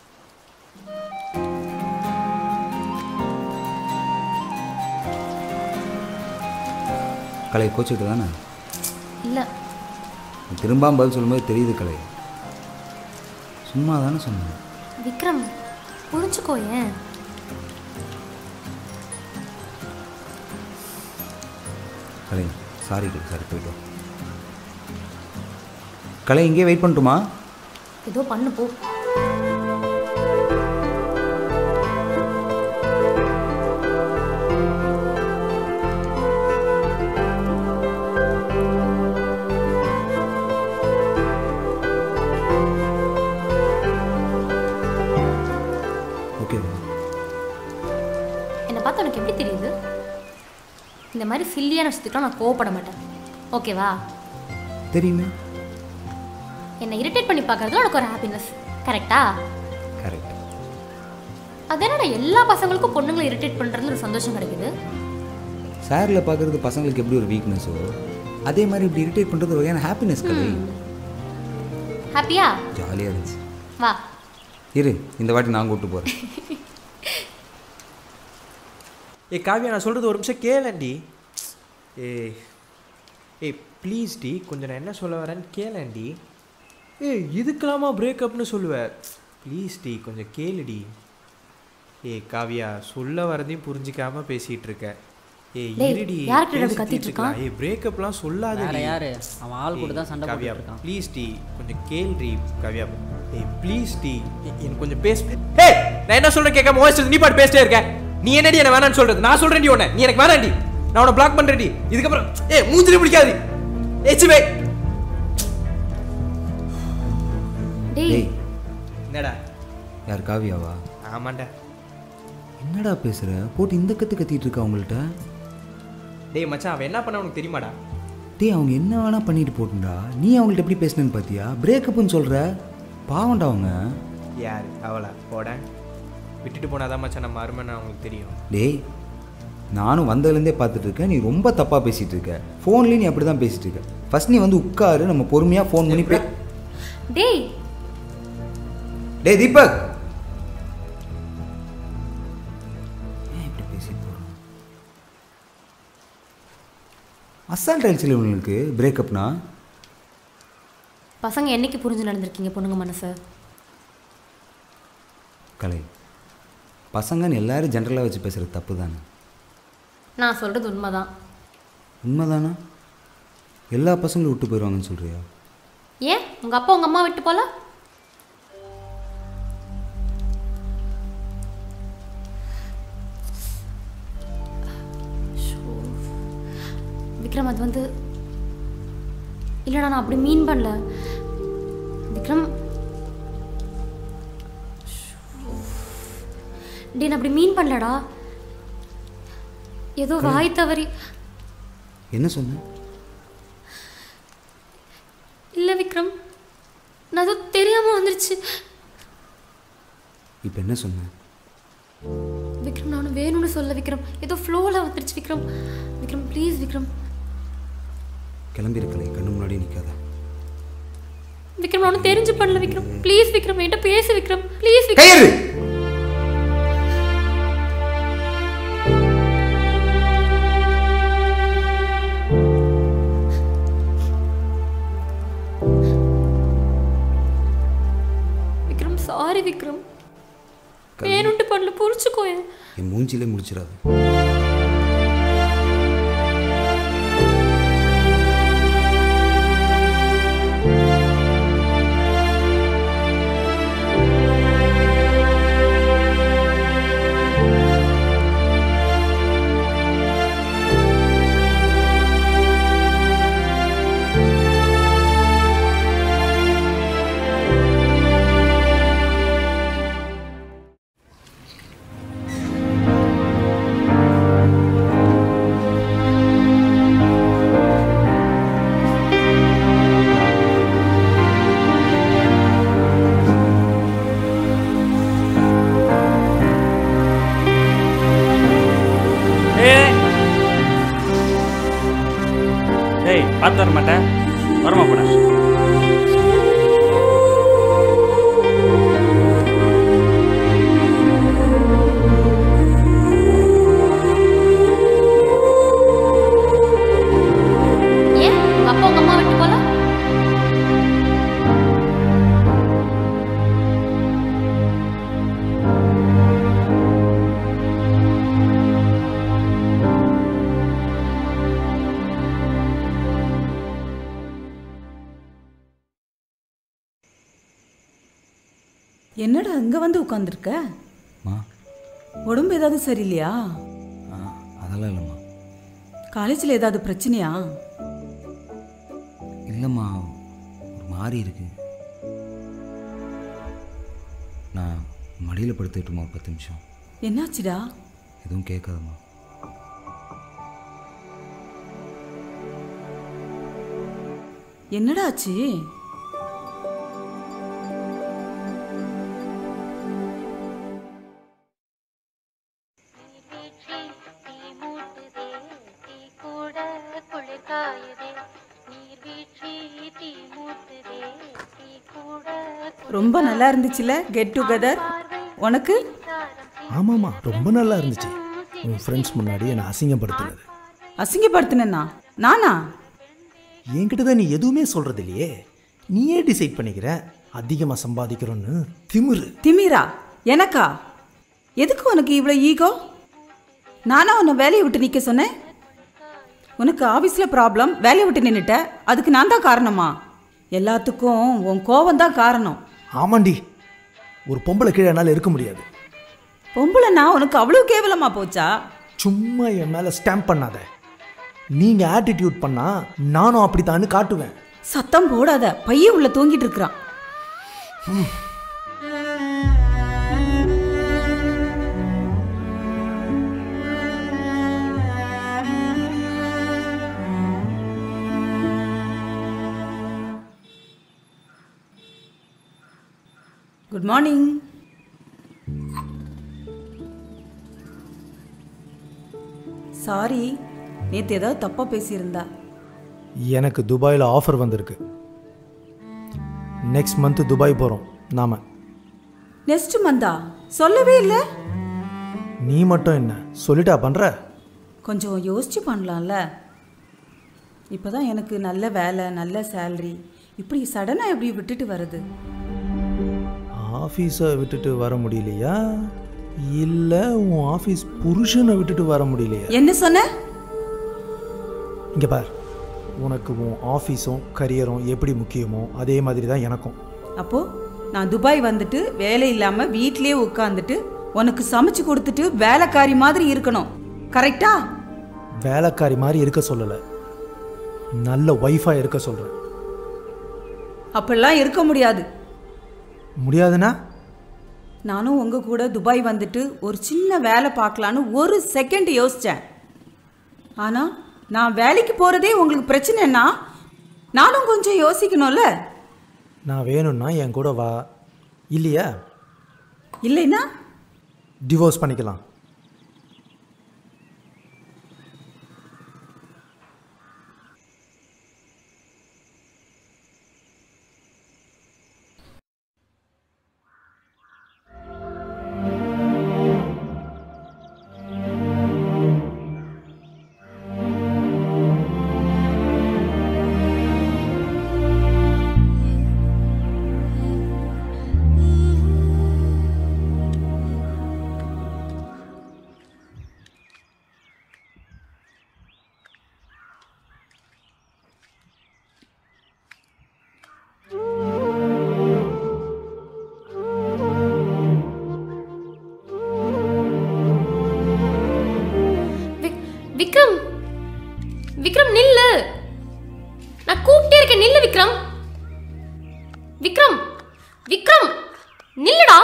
கலை கோச்சிட்டு தானே? இல்லை, திரும்பாமல் பதில் சொல்லும்போது தெரியுது கலை. சும்மா தானே சொன்னேன். விக்ரம் புரிஞ்சுக்கோ. ஏன் கலை? சாரி போயிட்டு. கலை இங்கே வெயிட் பண்ணட்டுமா? ஏதோ பண்ணு போ. என்னை பார்த்து உனக்கு எப்படி தெரியுது? இந்த மாதிரி சில்லியான விஷயத்துக்குலாம் நான் கோவப்பட மாட்டேன், ஓகேவா? தெரியுமே. என்னை இரிட்டேட் பண்ணி பார்க்கறதுல உனக்கு ஒரு ஹாப்பினஸ், கரெக்டா? கரெக்ட். அது என்னடா எல்லா பசங்களுக்கும் பொண்ணுங்களை இரிட்டேட் பண்ணுறதுல ஒரு சந்தோஷம் கிடைக்குது? சாரில் பார்க்குறது பசங்களுக்கு எப்படி ஒரு வீக்னஸோ அதே மாதிரி இப்படி இரிட்டேட் பண்ணுறது ஒரு வகையான ஹாப்பினஸ். கலை ஹாப்பியா? ஜாலியாக இருந்துச்சு. வா இரு, இந்த வாட்டி நான் கூப்பிட்டு போகிறேன். காவியா, நான் சொல்கிறது ஒரு நிமிஷம் கேளண்டி. ப்ளீஸ் டி, கொஞ்சம் நான் என்ன சொல்ல வரேன்னு கேளண்டி. இதுக்கெல்லாமா பிரேக்கப்னு சொல்லுவேன்? ப்ளீஸ் டி, கொஞ்சம் கேளுடி. காவியா, சொல்ல வரதையும் புரிஞ்சிக்காம பேசிகிட்டு இருக்க. இருடி, பிரேக்கப்லாம் சொல்லாத. யாரு அவன் ஆள் கூட தான் சண்டை காவியா, போட்டுட்டு இருக்கான். ப்ளீஸ் டி, கொஞ்சம் கேள்றி. காவியா ப்ளீஸ் டி, எனக்கு கொஞ்சம் நான் என்ன சொல்கிறேன் கேட்காம வாய்ஸ் நீ பாட்டு பேசிட்டே இருக்க. நீ என்னடி என்ன வேணான்னு சொல்றது? நான் சொல்றேன்டி உன்னை, நீ எனக்கு வேணாண்டி. நான் உன்னை பிளாக் பண்றேன்டி. இதுக்கப்புறம் மூஞ்சிலே பிடிக்காது. ஏச்சுவே. என்னடா? யார்? காவியாவா? ஆமாண்டா. என்னடா பேசுற? போட்டு இந்த கத்திட்டு இருக்கா அவங்கள்ட்ட. டேய் மச்சான், அவன் என்ன பண்ண உனக்கு தெரியுமாடா? டேய், அவங்க என்ன வேணா பண்ணிட்டு போட்டுண்டா. நீ அவங்கள்ட்ட எப்படி பேசுனேன்னு பார்த்தியா? பிரேக்கப்னு சொல்கிற. பாவண்டா அவங்க. யார் அவளா? போட விட்டுட்டு போனாதான் மச்சான் நம்ம அருமைன்னு அவங்களுக்கு தெரியும். டேய், நானும் வந்ததுலேருந்தே பார்த்துட்டு இருக்கேன். நீ ரொம்ப தப்பாக பேசிகிட்டு இருக்க. ஃபோன்லேயும் நீ அப்படி தான் பேசிகிட்டு இருக்க. ஃபஸ்ட் நீ வந்து உட்காரு, நம்ம பொறுமையாக ஃபோன் பண்ணி டேய் தீபக், இப்படி பேசிட்டு போகிறோம். அசால்ட் ஆயிடுச்சு இவங்களுக்கு பிரேக்கப்னா. பசங்க என்னைக்கு புரிஞ்சு நடந்திருக்கீங்க பொண்ணுங்க மனசை? கலை, பசங்கன்னு எல்லாரும் ஜென்ரலாக வச்சு பேசுகிறது தப்பு தானே. நான் சொல்கிறது உண்மைதான். உண்மைதானா? எல்லா பசங்களும் விட்டு போயிடுவாங்கன்னு சொல்கிறியா? ஏன் உங்கள் அப்பா உங்கள் அம்மா விட்டு போல? விக்ரம், அது வந்து இல்லைடா, நான் அப்படி மீன் பண்ணல விக்ரம். டே, நான் அப்படி மீன் பண்ணலடா, ஏதோ வாய் தவறி. என்ன சொன்ன? இல்லை விக்ரம், நான் ஏதோ தெரியாமல் வந்துருச்சு. இப்போ என்ன சொன்ன? விக்ரம், நானும் வேணும்னு சொல்ல விக்ரம், ஏதோ ஃப்ளோவில் வந்துருச்சு விக்ரம். விக்ரம் ப்ளீஸ் விக்ரம். கிளம்பிருக்கலை, கண்ணு முன்னாடி நிற்காத விக்ரம். நானும் தெரிஞ்சு பண்ணல விக்ரம். ப்ளீஸ் விக்ரம், என்கிட்ட பேசு விக்ரம். ப்ளீஸ் விக்ரம். விக்ரம் சாரி விக்ரம், வேணும்ட்டு பண்ணல, புரிச்சுக்கோ. என் மூஞ்சிலே முடிச்சிடாது. பார்த்து வர மாட்டேன், வரமா போட. ஏன் அப்பா உங்க அம்மா விட்டு போல? என்னடா அங்கே வந்து உட்காந்துருக்க? உடம்பு ஏதாவது சரியில்லையா? அதெல்லாம் இல்லைம்மா. காலேஜில் ஏதாவது பிரச்சனையா? இல்லைம்மா, ஒரு மாதிரி இருக்கு. நான் மடியில் படுத்துட்டுமா ஒரு 10 நிமிஷம்? என்னாச்சுடா? எதுவும் கேட்காதம்மா. என்னடா ஆச்சு? ரொம்ப நல்லா இருந்துச்சுல கெட் டுகெதர் உனக்கு? ஆமாம்மா, ரொம்ப நல்லா இருந்துச்சு. உன் ஃப்ரெண்ட்ஸ் முன்னாடி என்னை அசிங்கப்படுத்தினது. அசிங்கப்படுத்தினா நானா? என்கிட்ட தான் நீ எதுவுமே சொல்கிறது இல்லையே. நீயே டிசைட் பண்ணிக்கிற அதிகமாக சம்பாதிக்கிறோன்னு. திமிரா எனக்கா? எதுக்கு உனக்கு இவ்வளோ ஈகோ? நானா உன்னை வேலையை விட்டு நிற்க சொன்னேன்? உனக்கு ஆஃபீஸில் ப்ராப்ளம், வேலையை விட்டு நின்றுட்ட, அதுக்கு நான் தான் காரணமா? எல்லாத்துக்கும் உன் கோபம் தான் காரணம். ஆமாண்டி, ஒரு பொம்பளை கீழே என்னால் இருக்க முடியாது. பொம்பளைனா உனக்கு அவ்வளோ கேவலமாக போச்சா? சும்மா என் மேலே ஸ்டாம்ப் பண்ணாத. நீங்கள் ஆட்டிடியூட் பண்ணால் நானும் அப்படித்தான்னு காட்டுவேன். சத்தம் போடாத, பையன் உள்ள தூங்கிட்டு இருக்கிறான். Good morning. சாரி, நேற்று ஏதாவது தப்பாக பேசியிருந்தா? எனக்கு துபாயில் ஆஃபர் வந்திருக்கு. நெக்ஸ்ட் மந்த்து துபாய் போகிறோம் நாம. நெக்ஸ்ட் மந்தா? சொல்லவே இல்லை. நீ மட்டும் என்ன சொல்லிட்டா பண்ணுற? கொஞ்சம் யோசிச்சு பண்ணலாம்ல. இப்போ தான் எனக்கு நல்ல வேலை, நல்ல சேலரி, இப்படி சடனாக எப்படி விட்டுட்டு வருது? ஆஃபீஸை விட்டுட்டு வர முடியலையா, இல்லை உன் ஆஃபீஸ் புருஷனை விட்டுட்டு வர முடியலையா? என்ன சொன்ன? இங்கே பார், உனக்கு உன் ஆஃபீஸும் கரியரும் எப்படி முக்கியமோ அதே மாதிரி தான் எனக்கும். அப்போ நான் துபாய் வந்துட்டு வேலை இல்லாமல் வீட்டிலே உட்காந்துட்டு உனக்கு சமைச்சு கொடுத்துட்டு வேலைக்காரி மாதிரி இருக்கணும், கரெக்டா? வேலைக்காரி மாதிரி இருக்க சொல்லலை, நல்ல ஒய்ஃபாக இருக்க சொல்கிறேன். அப்படிலாம் இருக்க முடியாது. முடியாதுன்னா? நானும் உங்கள் கூட துபாய் வந்துட்டு ஒரு சின்ன வேலை பார்க்கலான்னு ஒரு செகண்ட் யோசித்தேன். ஆனால் நான் வேலைக்கு போகிறதே உங்களுக்கு பிரச்சனைன்னா நானும் கொஞ்சம் யோசிக்கணும்ல. நான் வேணும்னா என் கூட வா, இல்லையா இல்லைன்னா டிவோர்ஸ் பண்ணிக்கலாம். விக்ரம், விக்ரம் நில்லு, நான் கூப்பிட்டே இருக்கேன், நில்லு விக்ரம். விக்ரம், விக்ரம் நில்லுடா.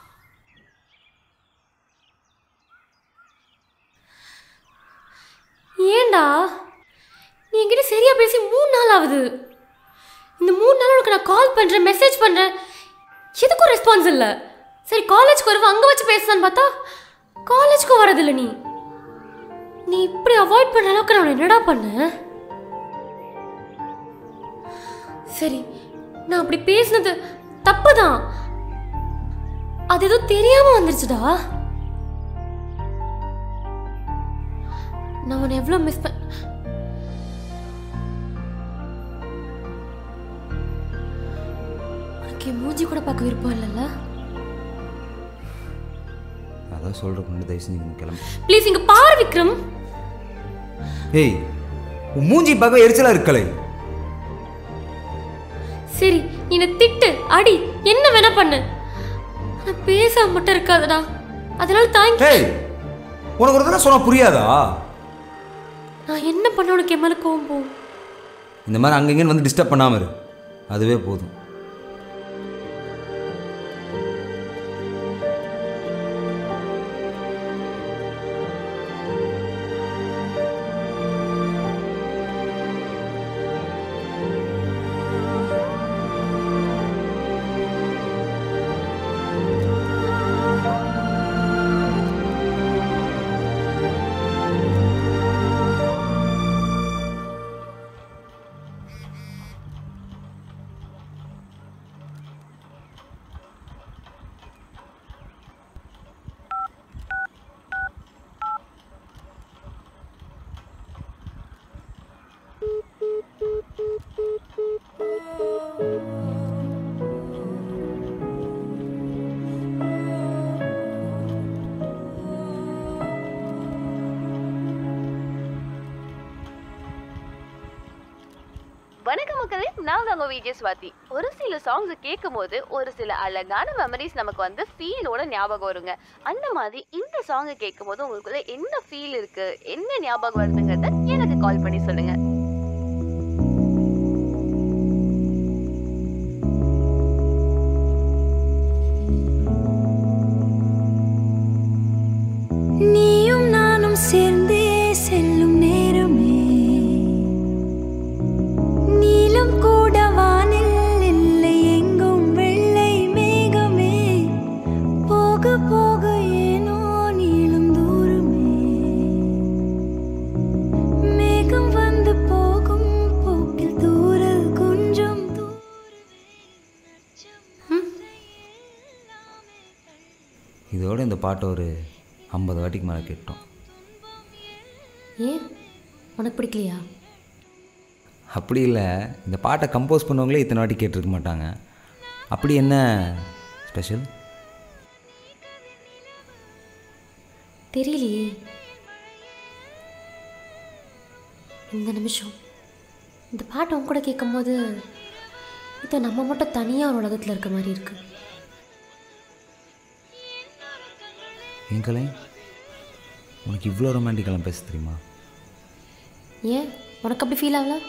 ஏண்டா நீ என்கிட்ட சரியா பேசி 3 நாள் ஆகுது. இந்த 3 நாள் உனக்கு நான் கால் பண்றேன், மெசேஜ் பண்றேன், எதுக்கும் ரெஸ்பான்ஸ் இல்லை. சரி காலேஜ்க்கு வருவ, அங்கே வச்சு பேசலான்னு பார்த்தா காலேஜ்க்கும் வரதில்லை. நீ இப்படி அவாய்ட் பண்ண அளவுக்கு நான் என்னடா பண்ண? சரி நான் அப்படி பேசினது தப்புதான், அது ஏதோ தெரியாம வந்துருச்சுடா. நான் உன்னை எவ்வளவு மிஸ் பண்ண. உனக்கு மூஞ்சி கூட பார்க்க விருப்பம் இல்லைல்ல? அதான் சொல்கிறக்கு முன்னாடி தயவு செஞ்சு கிளம்பு ப்ளீஸ். இங்க பாரு விக்ரம். ஏய், உன் மூஞ்சி பார்க்க எரிச்சலா இருக்கலை. சரி நீ என்ன திட்டு அடி என்ன வேணா பண்ணு, நான் பேசாம மட்டும் இருக்காதடா. அதனால தாங்கி. ஏய், உனக்கு ஒரு தடவை சொன்னா புரியாதா? நான் என்ன பண்ண உனக்கு என் மேல கோவம் போகும்? இந்த மாதிரி அங்கங்கன்னு வந்து டிஸ்டர்ப் பண்ணாம இரு, அதுவே போதும். வணக்கம் மக்களே, நான் உங்க விஜய் ஸ்வாதி. ஒரு சில சாங்ஸ் கேட்கும் போது ஒரு சில அழகான மெமரிஸ் நமக்கு வந்து ஃபீலோட ஞாபகம் வருங்க. அந்த மாதிரி இந்த சாங் கேட்கும் போது உங்களுக்குள்ள என்ன ஃபீல் இருக்கு, என்ன ஞாபகம் வருதுங்கிறத எனக்கு கால் பண்ணி சொல்லுங்க. நீயும் நானும் சேர்ந்தே செல்லும் நேரமே, நீலம் கூட வானில் இல்லை எங்கும் வெள்ளை மேகமே, போக போக ஏனோ நீளும் தூரமே, மேகம் வந்து போகும் போக்கில் தூரல் கொஞ்சம் இதோட இந்த பாட்டை ஒரு 50 வாட்டிக்கு மேலே கேட்டோம். ஏன் உனக்கு பிடிக்கலையா? அப்படி இல்லை, இந்த பாட்டை கம்போஸ் பண்ணவங்களே இத்தனை வாட்டி கேட்டிருக்க மாட்டாங்க. அப்படி என்ன ஸ்பெஷல்? தெரியலையே. இந்த நிமிஷம் இந்த பாட்டு உன் கூட கேட்கும்போது இதை நம்ம மட்டும் தனியாக ஒரு உலகத்தில் இருக்க மாதிரி இருக்கு. என் கலை உனக்கு இவ்வளோ ரொமான்டிக்கெல்லாம் பேச தெரியுமா? ஏன் உனக்கு அப்படி ஃபீல் ஆகல?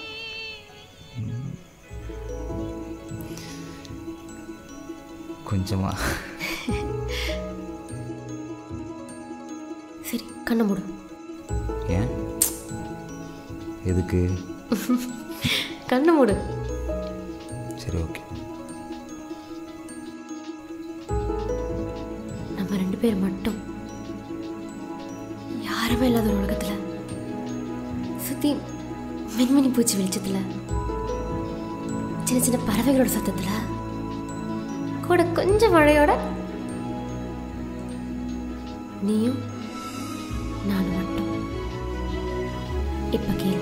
கொஞ்சமா. சரி கண்ணை மூடு. ஏன் எதுக்கு? கண்ணை மூடு. சரி ஓகே. நம்ம 2 பேர் மட்டும் யாருமே இல்லாத ஒரு உலகத்தில் சுற்றி மின்மினி பூச்சி வெளிச்சத்தில் சின்ன சின்ன பறவைகளோட சத்தத்தில் கூட கொஞ்சம் மழையோட நீயும் நானும் மட்டும். இப்ப கேளு.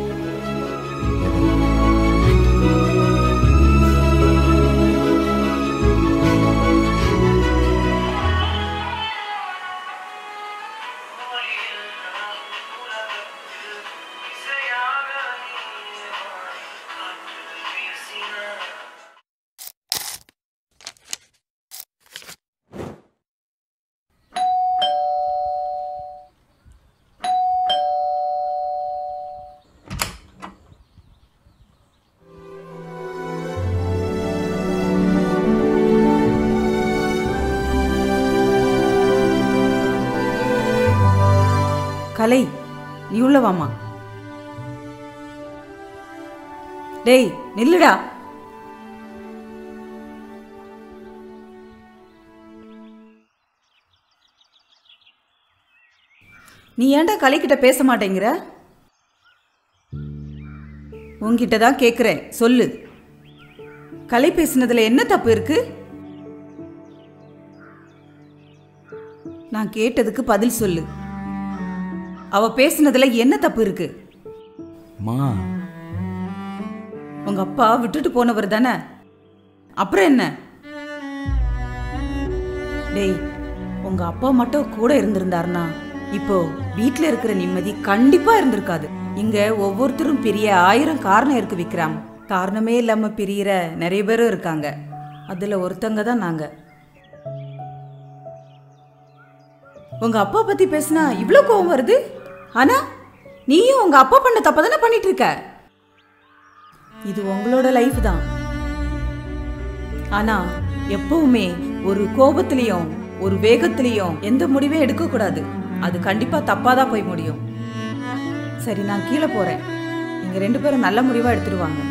கலை, நீ உள்ள வாமா. டேய் நில்லுடா. நீ ஏன்டா கலைக்கிட்ட பேச மாட்டேங்கிற? உன்கிட்ட தான் கேட்குறேன், சொல்லு. கலை பேசினதுல என்ன தப்பு இருக்கு? நான் கேட்டதுக்கு பதில் சொல்லு. அவ பேசினதுல என்ன தப்பு இருக்கு? மா, உங்க அப்பா விட்டுட்டு போனவர் தானே, அப்புறம் என்ன? டேய், உங்க அப்பா மட்டும் கூட இருந்திருந்தாருனா இப்போ வீட்டில் இருக்கிற நிம்மதி கண்டிப்பா இருந்திருக்காது. இங்க ஒவ்வொருத்தரும் பிரிய 1000 காரணம் இருக்கு விக்ரம். காரணமே இல்லாம பிரியற நிறைய பேரும் இருக்காங்க. அதுல ஒருத்தங்க தான் நாங்க. உங்க அப்பா பத்தி பேசினா இவ்வளவு கோவம் வருது. ஆனா நீயும் உங்க அப்பா பண்ண தப்ப தானே பண்ணிட்டு இருக்க. இது உங்களோட லைஃப் தான். ஆனா எப்பவுமே ஒரு கோபத்திலையும் ஒரு வேகத்திலையும் எந்த முடிவே எடுக்க கூடாது. அது கண்டிப்பா தப்பாதான் போய் முடியும். சரி, நான் கீழே போறேன். நீங்க 2 பேரும் நல்ல முடிவா எடுத்துடுவாங்க.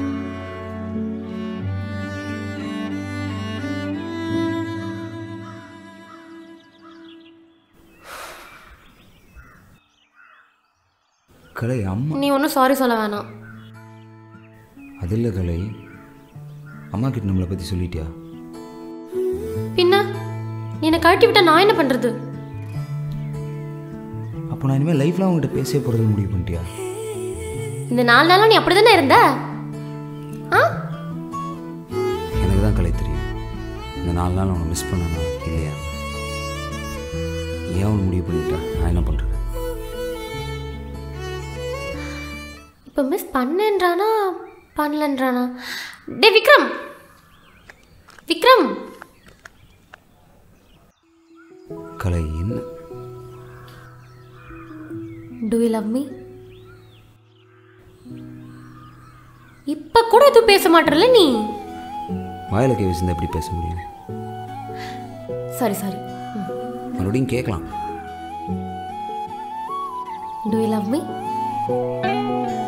கலை, அம்மா. நீ ஒன்றும் சாரி சொல்ல வேணாம். அது இல்லை கலை, அம்மா கிட்ட நம்மளை பற்றி சொல்லிட்டியா? பின்ன நீ என்னை கழட்டி விட்டா நான் என்ன பண்ணுறது? அப்போ நான் இனிமேல் லைஃப்லாம் அவங்ககிட்ட பேச போகிறது முடிவு பண்ணிட்டியா? இந்த 4 நாளும் நீ அப்படி தானே இருந்த? எனக்கு தான் கலை தெரியும். இந்த 4 நாள் அவனை மிஸ் பண்ணனா இல்லையா? ஏன் அவனை முடிவு பண்ணிட்டா? நான் என்ன பண்ணுறேன்? இப்போ மிஸ் பண்ணேன்றானா பண்ணலன்றானா? டே விக்ரம், விக்ரம். கலை, என்ன? Do you love me? இப்ப கூட எதுவும் பேச மாட்டறல நீ. வாயில கை வச்சிருந்தா எப்படி பேச முடியும்? Sorry sorry. மறுபடியும் கேட்கலாம். Do you love me?